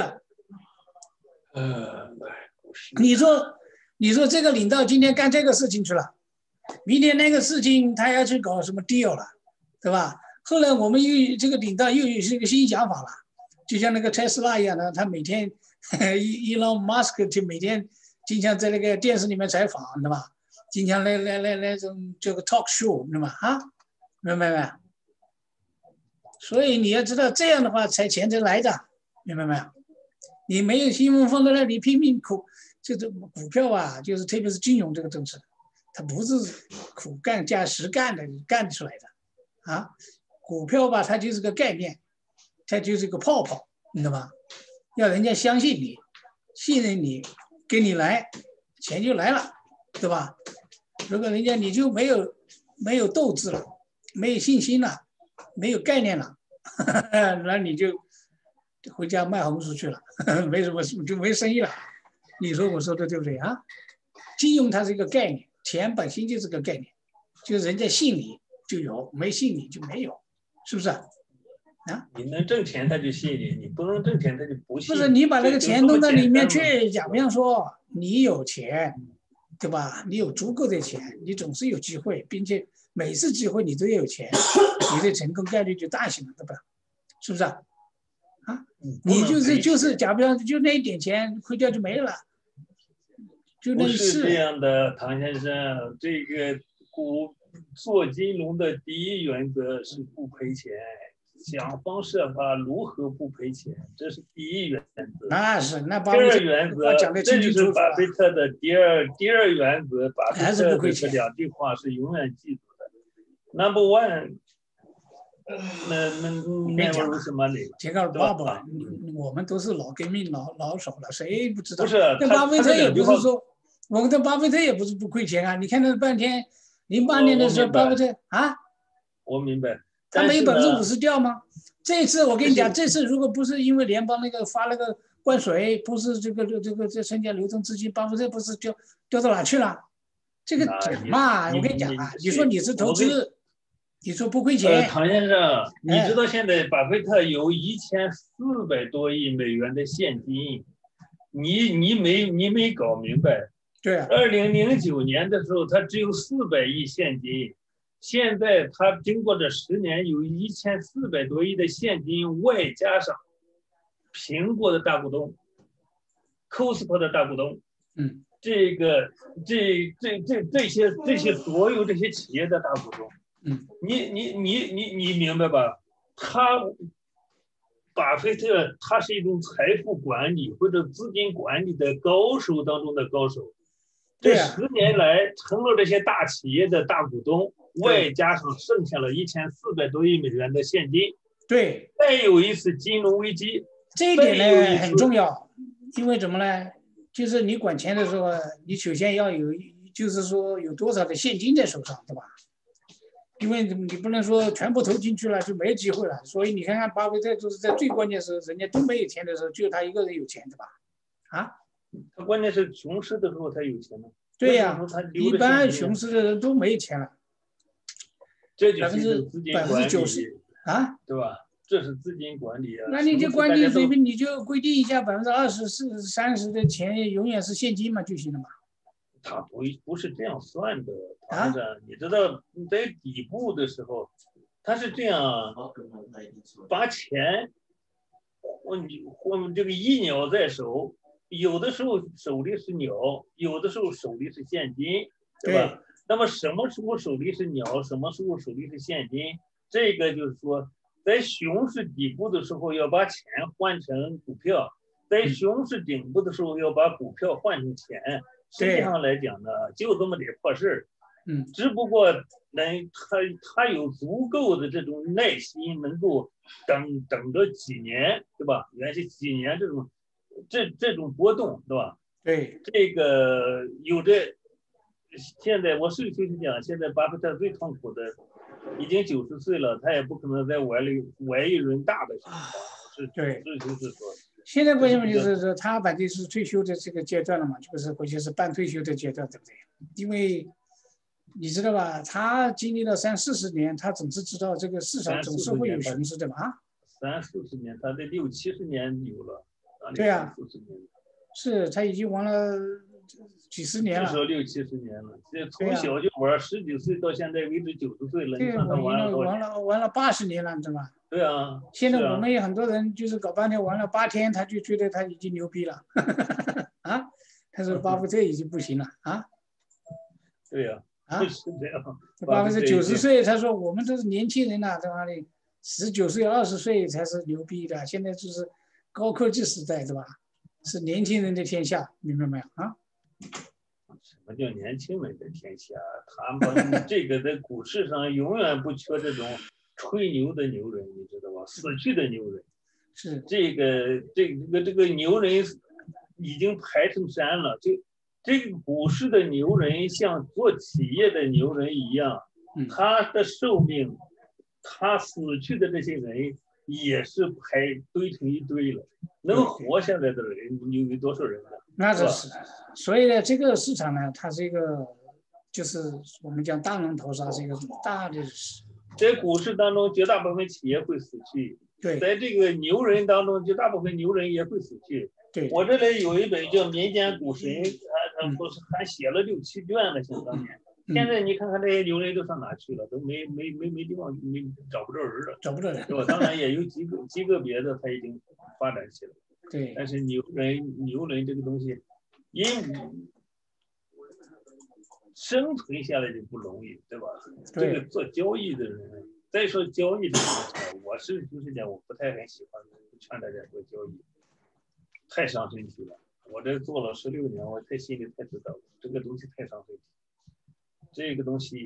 你说这个领导今天干这个事情去了，明天那个事情他要去搞什么 deal 了，对吧？后来我们这个领导又有一个新想法了。就像那个特斯拉一样的，他每天Elon Musk 就每天经常在那个电视里面采访，对吧？经常来这个 talk show， 对吧？啊，明白没？所以你要知道，这样的话才钱才来的，明白没有？你没有新闻放在那里拼命这种股票啊，就是特别是金融这个东西，它不是苦干加实干的干出来的啊。股票吧，它就是个概念。它就是个泡泡，你知道吗？要人家相信你，信任你，给你来，钱就来了，对吧？如果人家你就没有斗志了，没有信心了，没有概念了，那你就回家卖红薯去了，没什么就没生意了。你说我说的对不对啊？金融它是一个概念，钱本身就是个概念，就是人家信你就有，没信你就没有，是不是？ 你能挣钱他就信你，你不能挣钱他就不信。 不是你把那个钱弄到里面去，假比方说你有钱，对吧？你有足够的钱，你总是有机会，并且每次机会你都要有钱，你的成功概率就大些了，对吧？是不是啊？你就是假比方就那一点钱亏掉就没了，就那不是这样的，唐先生，这个做金融的第一原则是不赔钱。想方设法如何不赔钱，这是第一原则。 那是那第二原则，这就是巴菲特的第二原则。巴菲特的这2句话是永远记住的。 number one， 那为什么这个爸爸，我们都是老革命老手了，谁不知道？ 不是， 那巴菲特也不是说，我们的巴菲特也不是不亏钱啊。你看那半天，08年的时候，巴菲特啊， 我明白， 他没50%掉吗？这次我跟你讲，这次如果不是因为联邦那个发那个灌水，不是这身家流动资金，巴菲特不是就掉到哪去了？这个讲嘛，我跟你讲啊，你说你是投资，你说不亏钱。 唐先生，你知道现在巴菲特有1400多亿美元的现金，你没搞明白？ 对啊。 2009年的时候，他只有400亿现金。现在他经过这10年，有1400多亿的现金，外加上苹果的大股东、Costco 的大股东，这些所有这些企业的大股东，你明白吧？巴菲特他是一种财富管理或者资金管理的高手当中的高手。这10年来成了这些大企业的大股东，外加上剩下了1400多亿美元的现金。 对， 再有一次金融危机， 这一点呢很重要，因为怎么呢？就是你管钱的时候，你首先要有，就是说有多少的现金在手上，对吧？因为你不能说全部投进去了就没机会了。所以你看看巴菲特，就是在最关键时候，人家都没有钱的时候，就他一个人有钱，对吧？啊？ 他关键是熊市的时候才有钱呢。 对呀，一般熊市的人都没钱了。 这就是资金管理 90%啊， 对吧？这是资金管理啊。 那你就管理水平，你就规定一下20%、30%的钱永远是现金嘛就行了嘛。 他不是这样算的，唐先生，你知道你在底部的时候，他是这样把钱，我们这个一鸟在手。有的时候手里是鸟，有的时候手里是现金，对吧？那么什么时候手里是鸟，什么时候手里是现金？这个就是说，在熊市底部的时候要把钱换成股票，在熊市顶部的时候要把股票换成钱。实际上来讲呢，就这么点破事儿。只不过他有足够的这种耐心，能够等着几年，对吧？原先几年这种波动，对吧？ 对， 这个有着。现在我是讲，现在巴菲特最痛苦的，已经90岁了，他也不可能再玩一轮大的情况。 对， 就是说， 现在为什么就是说他反正是退休的这个阶段了嘛，就是回去是半退休的阶段，对不对？因为你知道吧，他经历了30-40年，他总是知道这个市场总是会有熊市的嘛。 30-40年，他得60-70年有了。 对呀，是他已经玩了几十年了， 至少60-70年了。这从小就玩，10几岁到现在为止90岁了，你看他玩了80年了，你知道吧？ 对啊。 现在我们有很多人就是搞半天玩了8天，他就觉得他已经牛逼了，啊？他说巴菲特已经不行了啊？ 对呀，是这样。 巴菲特90岁，他说我们都是年轻人呐，在哪里19岁、20岁才是牛逼的，现在就是高科技时代，对吧？是年轻人的天下，明白没有啊？ 什么叫年轻人的天下？他们这个在股市上永远不缺这种吹牛的牛人，你知道吧？死去的牛人。 是这个牛人已经排成山了。这个股市的牛人像做企业的牛人一样，他的寿命，他死去的这些人也是堆成一堆了。能活下来的人有多少人呢？ 那是，所以呢，这个市场呢，它是一个，就是我们讲大龙头上是一个大的。 在股市当中，绝大部分企业会死去。 对， 在这个牛人当中，绝大部分牛人也会死去。 对， 我这里有一本叫《民间股神》，他不是还写了6-7卷呢，想当年。现在你看看这些牛人都上哪去了？都没地方，找不着人了， 找不着人， 对吧？当然也有几个别的，他已经发展起来。 对， 但是牛人这个东西，因生存下来就不容易，对吧？这个做交易的人，再说交易这个东西，我就是讲，我不太很喜欢，不劝大家做交易，太伤身体了。我这做了16年，我心里太知道了，这个东西太伤身体。这个东西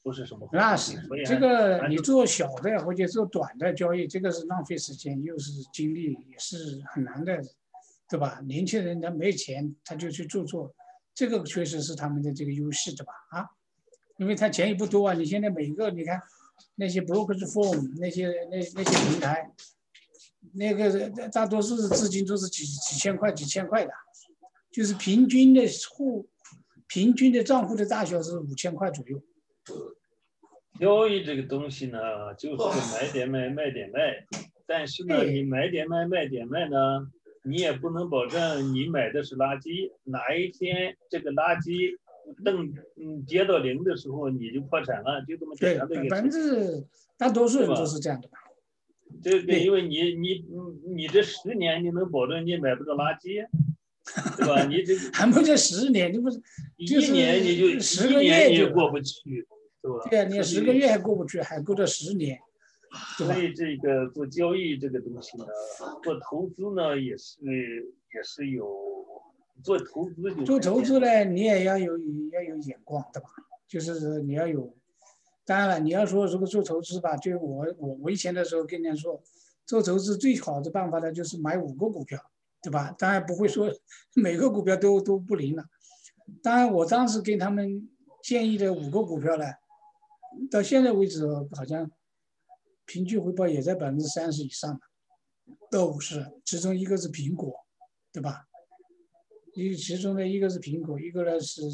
不是什么。 那是这个，你做小的或者做短的交易，这个是浪费时间，又是精力，也是很难的，对吧？年轻人他没钱，他就去做，这个确实是他们的这个优势，对吧？啊，因为他钱也不多啊。你现在每一个，你看那些 brokerage firm 那些平台，那个大多数的资金都是几千块的，就是平均的账户的大小是5000块左右。 交易这个东西呢，就是买点卖，卖点卖。但是呢，你买点卖，卖点卖呢，你也不能保证你买的是垃圾，哪一天这个垃圾跌到0的时候，你就破产了，就这么简单的一个事情。 大多数人都是这样的吧？ 这个，因为你这10年，你能保证你买不着垃圾？对吧？你这还不这10年，你不是 1年你就 10个月就过不去，对吧？ 对啊，你10个月还过不去，还过这10年， 所以这个做交易这个东西呢，做投资呢也是有做投资就做投资呢，你也要有眼光，对吧？就是你要有。当然了，你要说如果做投资吧，就我以前的时候跟人家说，做投资最好的办法呢，就是买5个股票。对吧？当然不会说每个股票都不灵了。当然，我当时给他们建议的5个股票呢，到现在为止好像平均回报也在30%以上到50%。其中一个是苹果，对吧？其中的一个是苹果，一个呢是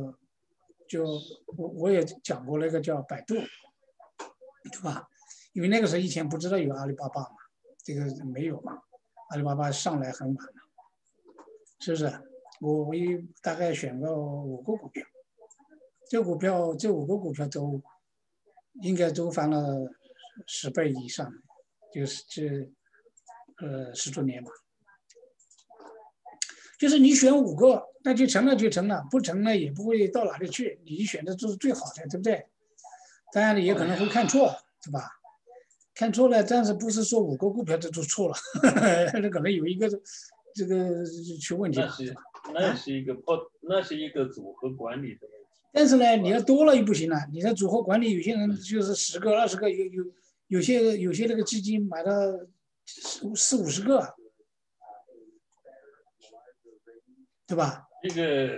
我也讲过那个叫百度，对吧？因为那个时候以前不知道有阿里巴巴嘛，这个没有嘛。阿里巴巴上来很晚了，是不是？我大概选个5个股票，这5个股票应该都翻了10倍以上，就是10多年吧。就是你选5个，那就成了就成了，不成了也不会到哪里去。你选的就是最好的，对不对？当然也可能会看错，对吧？看错了，但是不是说5个股票都错了，那可能有一个这个出问题了，对吧？ 那是一个组合管理的问题。 但是呢，你要多了又不行了，你的组合管理有些人就是10个、20个，有些那个基金买到40、50个，对吧？ 这个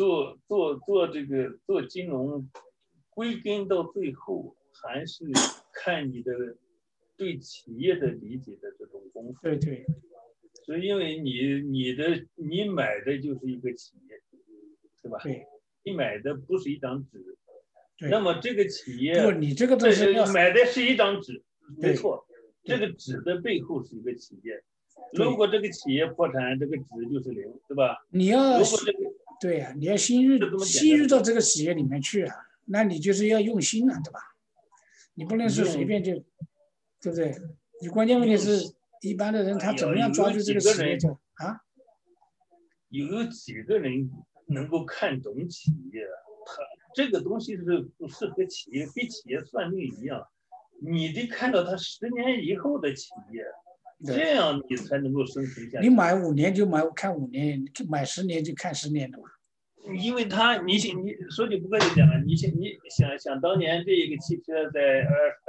做金融，归根到最后还是看你的对企业的理解的这种功夫。 对。 所以因为你买的就是一个企业，对吧？ 对。 你买的不是一张纸。 对。 那么这个企业， 不，你这个都是买的是一张纸，没错。这个纸的背后是一个企业。如果这个企业破产，这个纸就是0，对吧？ 你要对呀，你要吸入到这个企业里面去啊，那你就是要用心了，对吧？你不能是随便就，对不对？你关键问题是一般的人他怎么样抓住这个企业就啊？ 有几个人能够看懂企业？他这个东西是和企业跟企业算命一样，你得看到他10年以后的企业。这样你才能够生存下去。 你买5年就看5年，买10年就看10年的嘛。 因为你说句不客气讲了，你想当年这一个汽车在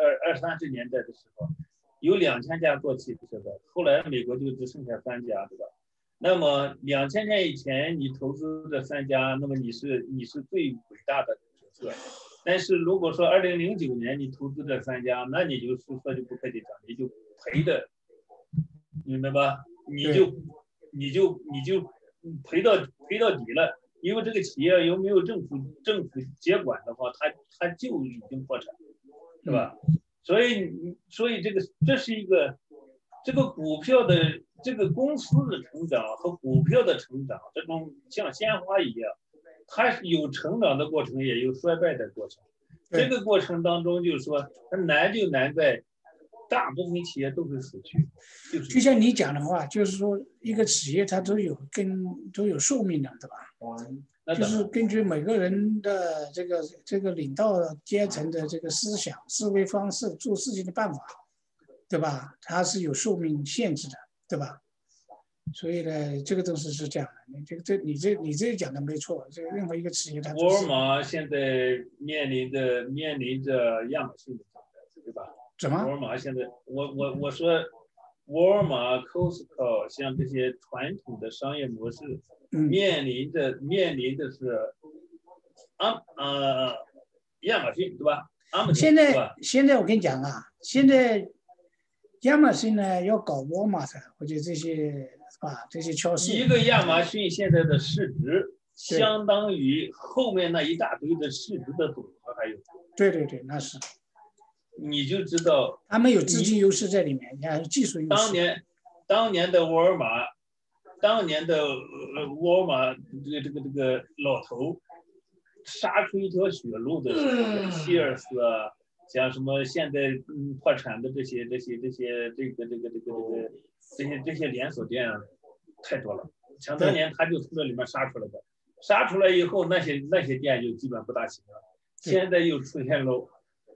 20、30年代的时候，有2000家做汽车的，后来美国就只剩下3家，对吧？那么2000年以前你投资这3家，那么你是最伟大的角色。但是如果说2009年你投资这3家，那你就说句不客气讲，你就赔的。明白吧？你就赔到底了，因为这个企业有没有政府接管的话，它就已经破产，是吧？所以这是一个这个股票的这个公司的成长和股票的成长，这种像鲜花一样，它有成长的过程，也有衰败的过程。这个过程当中，就是说它难就难在。大部分企业都会死去， 就像你讲的话，就是说一个企业它都有寿命的，对吧？就是根据每个人的这个领导阶层的这个思想、思维方式、做事情的办法，对吧？它是有寿命限制的，对吧？ 所以呢，这个东西是这样的。你这讲的没错，这任何一个企业它沃尔玛现在面临着亚马逊的挑战，对吧？ 怎么？ 沃尔玛现在，我说，沃尔玛、Costco 像这些传统的商业模式，面临的是亚马逊，对吧？ 现在我跟你讲啊，现在亚马逊呢要搞沃尔玛或者这些是吧？这些超市， 一个亚马逊现在的市值相当于后面那一大堆的市值的总和还有。 对，那是。 你就知道他们有资金优势在里面，你还有技术优势。 当年的沃尔玛，这个老头杀出一条血路的时候，希尔斯啊，像什么现在破产的这些连锁店太多了。想当年他就从这里面杀出来的，杀出来以后那些店就基本不大行了。现在又出现了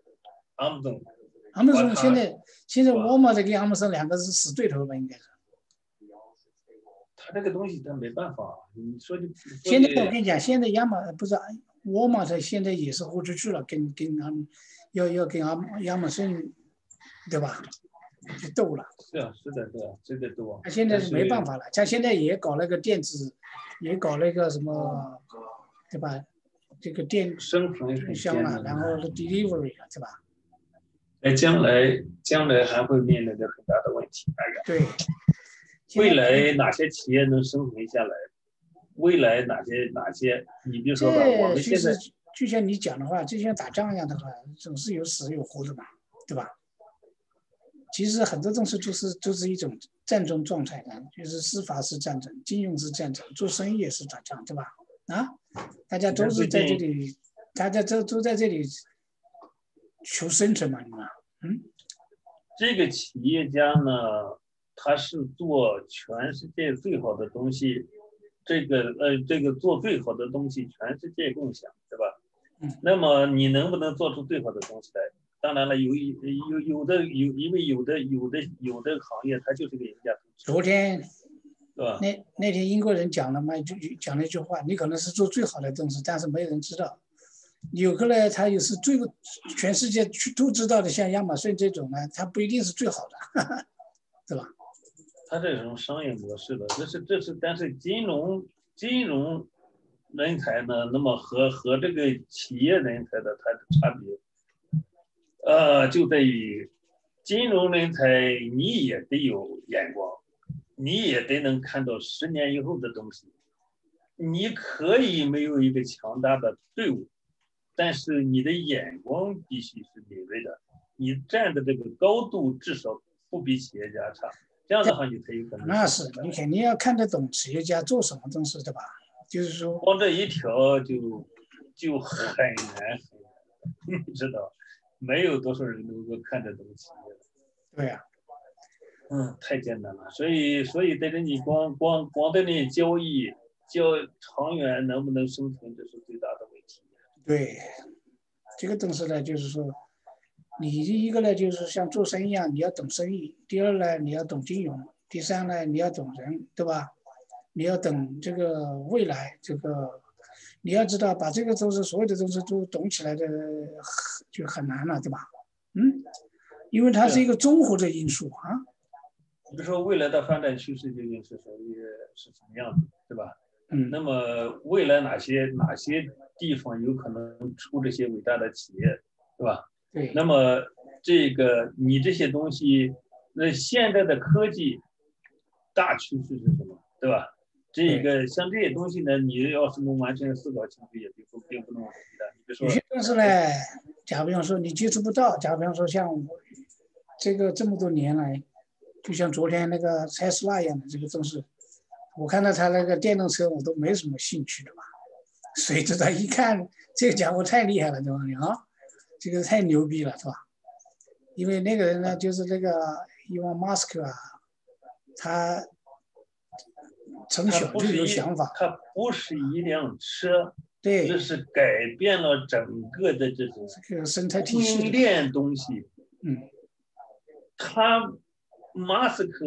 Amazon 现在沃尔玛跟 Amazon 两个是死对头吧，应该是。 他这个东西他没办法，你说就。 现在我跟你讲，现在沃尔玛现在也是豁出去了，要跟亚马逊，对吧？去斗了。 是的，这个斗。 他现在是没办法了，他现在也搞了个电子，也搞了一个什么，对吧？这个电商了，然后 delivery 了，对吧？ 将来还会面临着很大的问题，大概。 对。 未来哪些企业能生存下来？未来哪些？你比如说吧，我们现在就像你讲的话，就像打仗一样的话，总是有死有活的嘛，对吧？其实很多东西就是一种战争状态的，就是司法是战争，金融是战争，做生意也是打仗，对吧？啊，大家都是在这里，大家都在这里求生存嘛，你们。 这个企业家呢，他是做全世界最好的东西，这个做最好的东西，全世界共享，对吧？那么你能不能做出最好的东西来？当然了，因为有的行业它就是个赢家。 昨天， 对吧？ 那天英国人讲了一句话，你可能是做最好的东西，但是没人知道。有个呢，他也是全世界都知道的，像亚马逊这种呢，它不一定是最好的，对吧？ 它这种商业模式的，但是金融人才呢，那么和这个企业人才的它的差别，就在于金融人才你也得有眼光，你也得能看到10年以后的东西。你可以没有一个强大的队伍，但是你的眼光必须是敏锐的，你站的这个高度至少不比企业家差。这样的话，你才有可能。 那是，你肯定要看得懂企业家做什么东西，对吧？就是说， 光这一条就很难，你知道，没有多少人能够看得懂企业的。 对呀。 太艰难了。所以在这里光在那里交易，长远能不能生存，这是最大的问题。 对，这个东西呢，就是说。你第一个呢，就是像做生意一样，你要懂生意；第二呢，你要懂金融；第三呢，你要懂人，对吧？你要懂这个未来，你要知道把这个东西所有的东西都懂起来的就很难了，对吧？因为它是一个综合的因素啊。 比如说未来的发展趋势究竟是什么样子，对吧？那么未来哪些地方有可能出这些伟大的企业，对吧？ 对， 那么你这些东西，那现在的科技大趋势是什么，对吧？像这些东西呢，你要是能完全思考清楚，也并不那么容易的。你比如说， 有些东西呢，假比方说你接触不到，假比方说像这么多年来，就像昨天那个特斯拉一样的这个东西，我看到他那个电动车，我都没什么兴趣的吧。谁知道一看这个家伙太厉害了，对吧？这个太牛逼了，是吧？因为那个人呢，就是那个伊万马斯克啊，他从小就有想法。 他不是一辆车， 对， 这是改变了整个的这种生态体系供应链东西。马斯克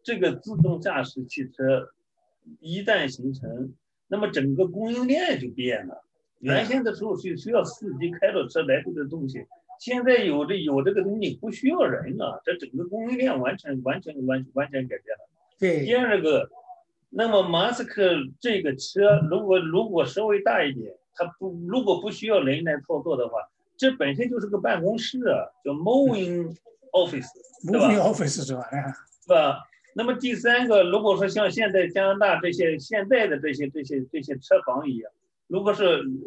这个自动驾驶汽车一旦形成，那么整个供应链就变了。原先的时候是需要司机开着车来这个东西，现在有这个东西不需要人了，这整个供应链完全改变了。 对。 第二个，那么马斯克这个车如果稍微大一点，如果不需要人来操作的话，这本身就是个办公室啊，叫 moving office， 对吧 ？moving office 是吧？ 是吧？那么第三个，如果说像现在加拿大现在的这些车房一样，如果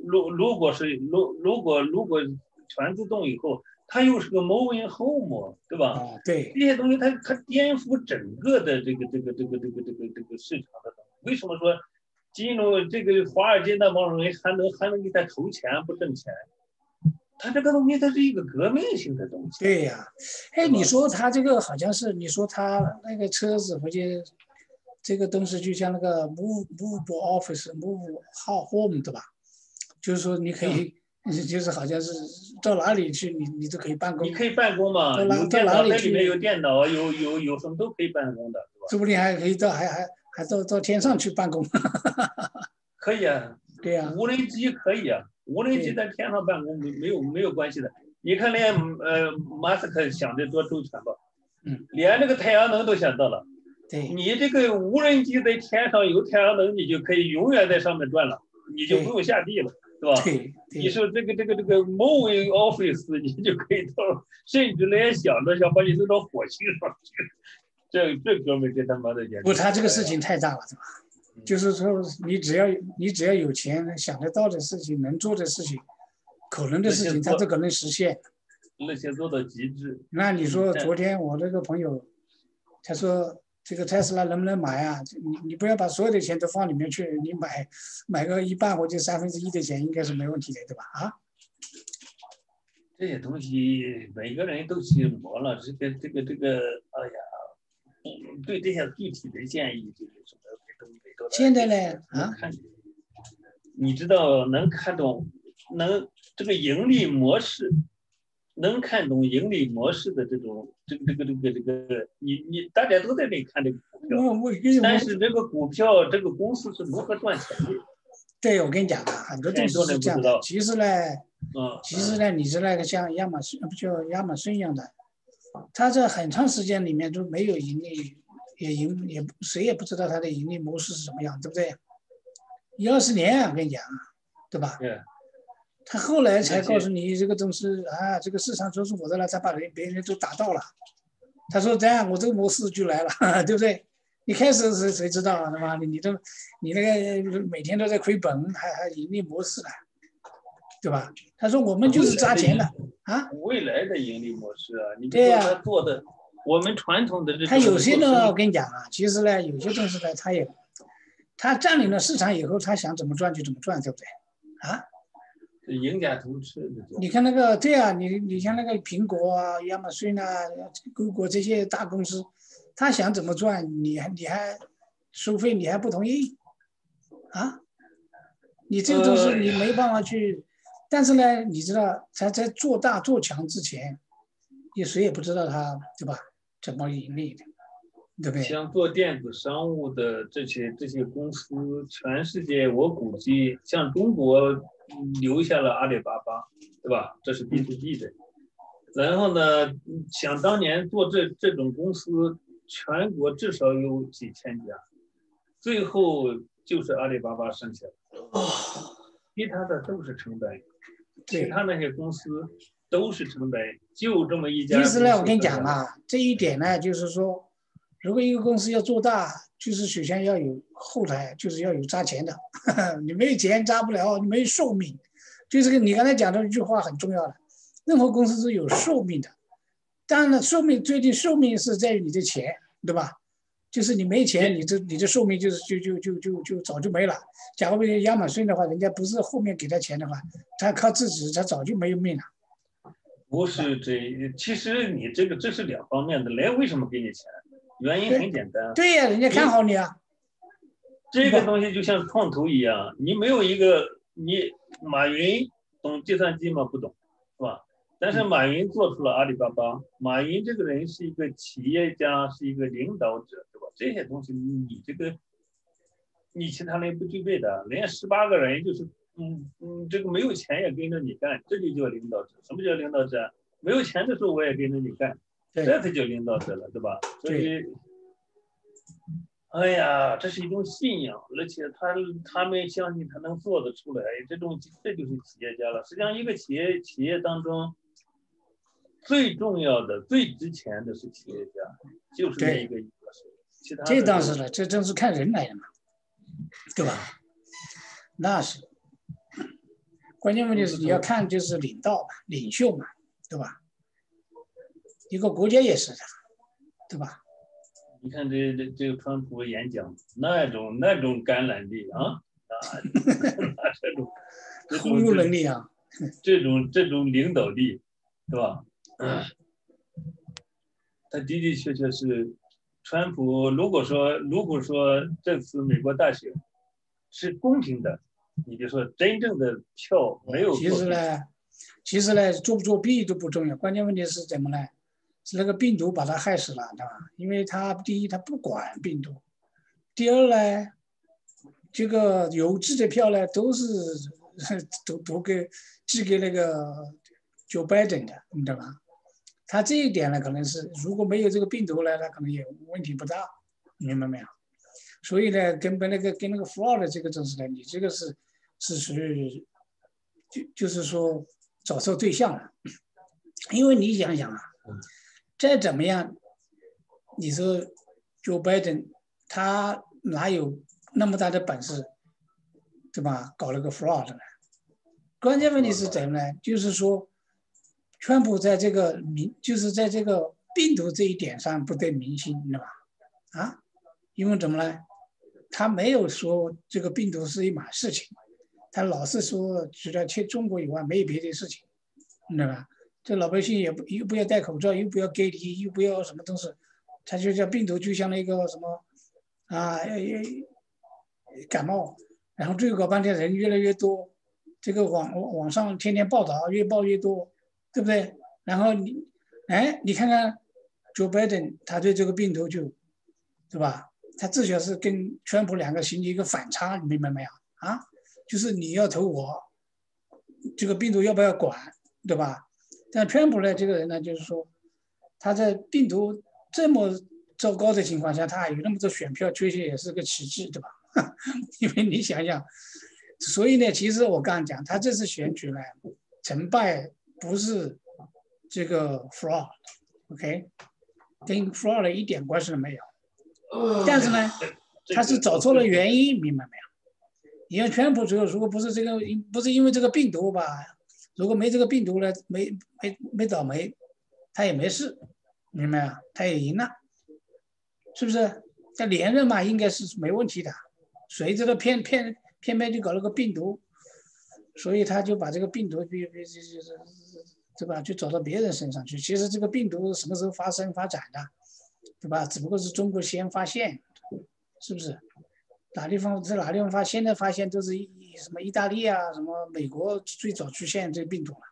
全自动以后，它又是个 moving home， 对吧？ 对， 这些东西它颠覆整个的这个市场的东西。为什么说进入这个华尔街那帮人还能给他投钱不挣钱？它这个东西它是一个革命性的东西。 对呀，你说他这个好像是你说他那个车子回去，这个东西就像那个 move office move home 对吧？就是说你可以。就是好像是到哪里去，你都可以办公。 你可以办公嘛？有电脑，那里面有电脑，有什么都可以办公的，对吧？ 说不定还可以到天上去办公。 可以啊， 对呀， 无人机可以啊，无人机在天上办公没有关系的。你看连马斯克想的多周全吧？连这个太阳能都想到了。 对， 你这个无人机在天上有太阳能，你就可以永远在上面转了，你就不用下地了。对吧？你说这个 moving office， 你就可以到，甚至连想把你弄到火星上去。这哥们这他妈的简直！ 不，他这个事情太大了，是吧？就是说，你只要有钱，想得到的事情，能做的事情，可能的事情，他都可能实现。 那些做到极致。 那你说，昨天我那个朋友，他说。这个特斯拉能不能买啊？你不要把所有的钱都放里面去，你买个1半或者1/3的钱应该是没问题的，对吧？啊， 这些东西每个人都去磨了，这个，哎呀，对这些具体的建议就是什么现在呢啊， 你知道能看懂这个盈利模式。能看懂盈利模式的这个，你大家都在那看这个股票，但是这个股票这个公司是如何赚钱的？ 对，我跟你讲啊，很多东西是这样的。其实呢，你是那个像亚马逊，不就亚马逊一样的，它这很长时间里面都没有盈利，也谁也不知道它的盈利模式是什么样，对不对？20年啊，我跟你讲，对吧？ 对。 他后来才告诉你这个东西啊，这个市场都是我的了，才把别人都打到了。他说这样，我这个模式就来了，对不对？你开始是谁知道啊？他妈的，你那个每天都在亏本，还盈利模式呢，对吧？他说我们就是砸钱的啊。 未来的盈利模式啊，你对呀，做的我们传统的这他有些呢，我跟你讲啊，其实呢，有些东西呢，他占领了市场以后，他想怎么赚就怎么赚，对不对？啊？ 赢家通吃的。 你看那个，对啊，你像那个苹果啊、亚马逊啊、谷歌这些大公司，他想怎么赚，你还收费，你还不同意啊？你这个东西你没办法去，但是呢，你知道他在做大做强之前，谁也不知道他对吧？怎么盈利的，对不对？ 像做电子商务的这些公司，全世界我估计，像中国。留下了阿里巴巴，对吧？这是 B2B 的。然后呢，想当年做这种公司，全国至少有几千家，最后就是阿里巴巴剩下的，其他的都是成本，其他那些公司都是成本，就这么一家。 其实呢，我跟你讲啊，这一点呢，就是说，如果一个公司要做大，就是首先要有后台，就是要有砸钱的。你没有钱砸不了，你没有寿命。就这个你刚才讲的一句话很重要的，任何公司是有寿命的。当然了，最近寿命是在于你的钱，对吧？就是你没钱，你的寿命就早就没了。假如亚马逊的话，人家不是后面给他钱的话，他靠自己，他早就没有命了。 不是其实你这是两方面的，人为什么给你钱？原因很简单。 对呀，人家看好你啊。 这个东西就像创投一样，你没有一个马云懂计算机吗？不懂，是吧？但是马云做出了阿里巴巴。马云这个人是一个企业家，是一个领导者，对吧？ 这些东西你其他人不具备的，连18个人就是这个没有钱也跟着你干，这就叫领导者。什么叫领导者？没有钱的时候我也跟着你干，这才叫领导者了，对吧？所以，哎呀，这是一种信仰，而且他们相信他能做得出来，这就是企业家了。实际上，一个企业当中最重要的、最值钱的是企业家，就是那一个其他的这当然了，这正是看人来的嘛，对吧？那是关键问题是你要看就是领导嘛、领袖嘛，对吧？一个国家也是的，对吧？ 你看这个川普演讲那种感染力啊，这种忽悠能力啊， 这种领导力，对吧？他的的确确是川普。如果说这次美国大选是公平的，你就说真正的票没有作弊。 其实呢，作不作弊都不重要，关键问题是怎么呢？是那个病毒把他害死了，对吧？因为他第一他不管病毒，第二呢，这个邮寄的票呢都是都寄给那个Joe Biden的，你知道吧？他这一点呢，可能是如果没有这个病毒呢，他可能也问题不大，明白没有？所以呢，跟那个 fraud 这个真是的，你这个是属于就是说找错对象了，因为你想想啊，再怎么样，你说 Joe Biden 他哪有那么大的本事，对吧？搞了个 fraud 呢？关键问题是怎么呢？就是说，川普在这个就是在这个病毒这一点上不得民心，你知道吧？啊，因为怎么呢？他没有说这个病毒是一码事情，他老是说除了去中国以外没有别的事情，你知道吧？这老百姓又不要戴口罩，又不要隔离，又不要什么东西，他就叫病毒就像那个什么啊感冒，然后最后搞半天人越来越多，这个网上天天报道越报越多，对不对？然后你看看 Joe Biden 他对这个病毒就，对吧？他至少是跟川普两个形成一个反差，你明白没有啊？就是你要投我，这个病毒要不要管，对吧？但川普呢，这个人呢，就是说他在病毒这么糟糕的情况下，他还有那么多选票，确实也是个奇迹，对吧？因为你想想，所以呢，其实我刚刚讲，他这次选举呢，成败不是这个 fraud，OK，跟 fraud 一点关系都没有。但是呢，他是找错了原因，明白没有？因为川普如果不是因为这个病毒吧，如果没这个病毒呢，没倒霉，他也没事，明白啊？他也赢了，是不是？他连任嘛，应该是没问题的。谁知道偏偏就搞了个病毒，所以他就把这个病毒对吧？就走到别人身上去。其实这个病毒什么时候发展的？对吧？只不过是中国先发现，是不是？在哪地方现在发现都是什么意大利啊，什么美国最早出现这个病毒了。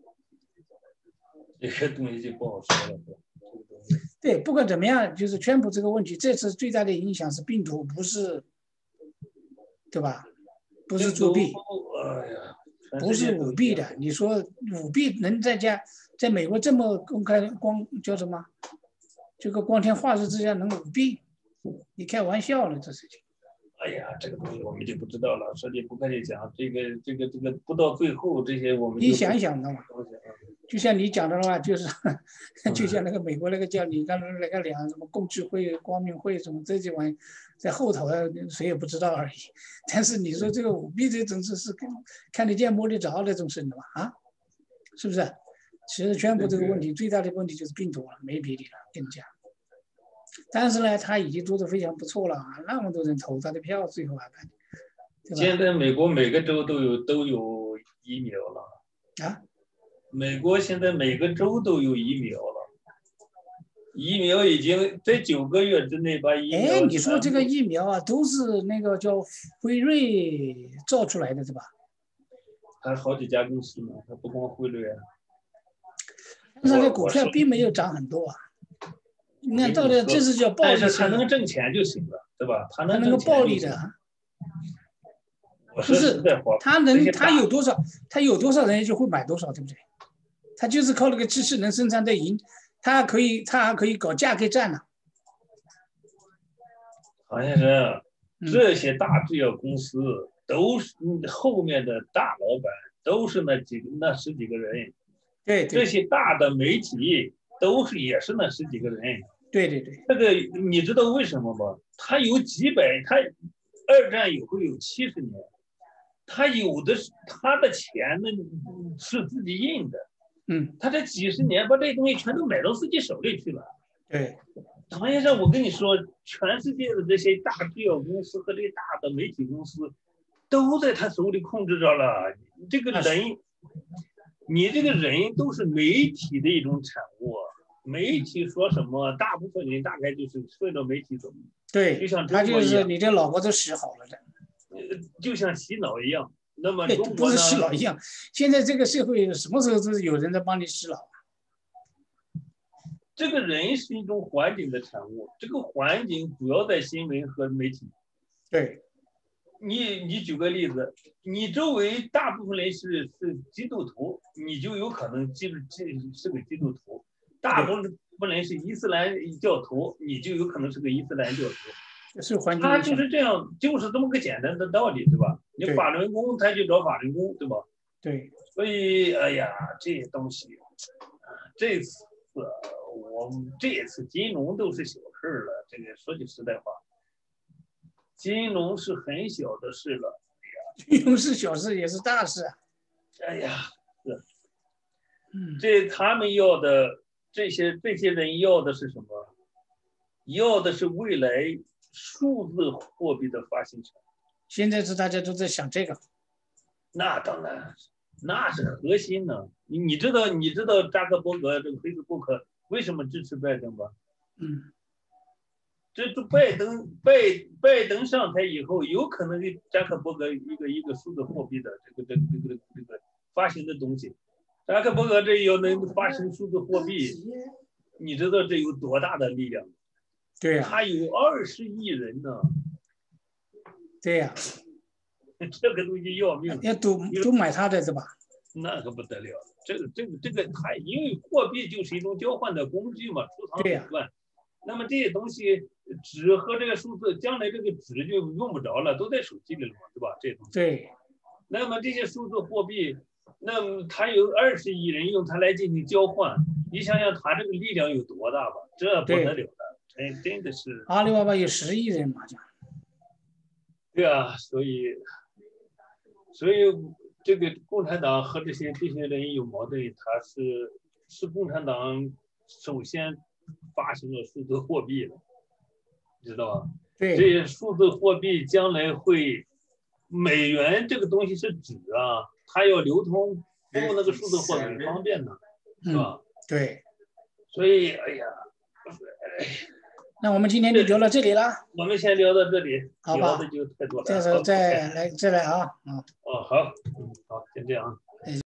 这个东西就不好说了。 对，不管怎么样，就是川普这个问题，这次最大的影响是病毒，不是，对吧？不是作弊，不是舞弊的。你说舞弊能在美国这么公开叫什么？这个光天化日之下能舞弊？你开玩笑了，这事情。 哎呀，这个东西我们就不知道了。说句不客气讲，这个不到最后这些我们你想一想的嘛，就像你讲的话，就是就像那个美国那个叫你刚才那个两什么共济会、光明会什么这些玩意，在后头谁也不知道而已。但是你说这个舞弊这种事是看得见摸得着那种事的嘛啊，是不是？其实川普这个问题最大的问题就是病毒了，没别的了，跟你讲。但是呢，他已经做得非常不错了啊，那么多人投他的票，最后还对吧？ 现在美国每个州都有疫苗了啊。 美国现在每个州都有疫苗了，疫苗已经在9个月之内把疫苗。 你说这个疫苗啊，都是那个叫辉瑞造出来的，是吧？ 还好几家公司呢，它不光辉瑞啊。 但是它的股票并没有涨很多啊。 那到底这是叫暴利， 但是他能挣钱就行了，对吧？他能够暴利的。 不是他有多少人就会买多少，对不对？他就是靠那个知识能生产的赢，他还可以搞价格战呢。 好像是这些大制药公司都是后面的大老板，都是那十几个人。 对， 这些大的媒体也是那十几个人。 对。 这个你知道为什么吗？他有几百，他二战以后有70年，他的钱呢是自己印的。他这几十年把这东西全都买到自己手里去了。 对。 唐先生，我跟你说，全世界的这些大制药公司和这些大的媒体公司，都在他手里控制着了。这个人，你这个人都是媒体的一种产物。媒体说什么，大部分人大概就是顺着媒体走。 对， 就像他就是你这脑瓜都洗好了的， 就像洗脑一样。那么中国呢？ 不是洗脑一样，现在这个社会什么时候都是有人在帮你洗脑。 这个人是一种环境的产物，这个环境主要在新闻和媒体。 对， 你举个例子，你周围大部分人是基督徒，你就有可能是个基督徒；大部分人是伊斯兰教徒，你就有可能是个伊斯兰教徒。 是环境。 他就是这样，就是这么个简单的道理，对吧？你法轮功，他就找法轮功，对吧？ 对。 所以，哎呀，这些东西，这一次金融都是小事了。这个说句实在话，金融是很小的事了。 金融是小事也是大事啊。 哎呀，这他们要的这些人要的是什么？要的是未来数字货币的发行权。 现在是大家都在想这个。 那当然，那是核心呢。你知道扎克伯格这个Facebook为什么支持拜登吧？这拜登上台以后，有可能给扎克伯格一个数字货币的这个发行的东西。扎克伯格这要能发行数字货币，你知道这有多大的力量？ 对呀。 他有20亿人呢。 对呀。 这个东西要命。 要都买他的是吧？ 那可不得了。这个他因为货币就是一种交换的工具嘛，储藏手段。那么这些东西，纸和这个数字，将来这个纸就用不着了，都在手机里了嘛，对吧？这些东西。 对。 那么这些数字货币，那么他有20亿人用它来进行交换，你想想他这个力量有多大吧？这不得了的，真的是。 阿里巴巴有10亿人嘛，讲。 对啊，所以这个共产党和这些人有矛盾，他是共产党首先发行了数字货币了，知道吧？ 对。 这些数字货币将来会，美元这个东西是纸啊，它要流通，不过那个数字货币方便呢，是吧？ 对。 所以，哎呀， 那我们今天就聊到这里了。 我们先聊到这里， 好吧？ 聊的就太多了。 再来啊。 好，好，先这样。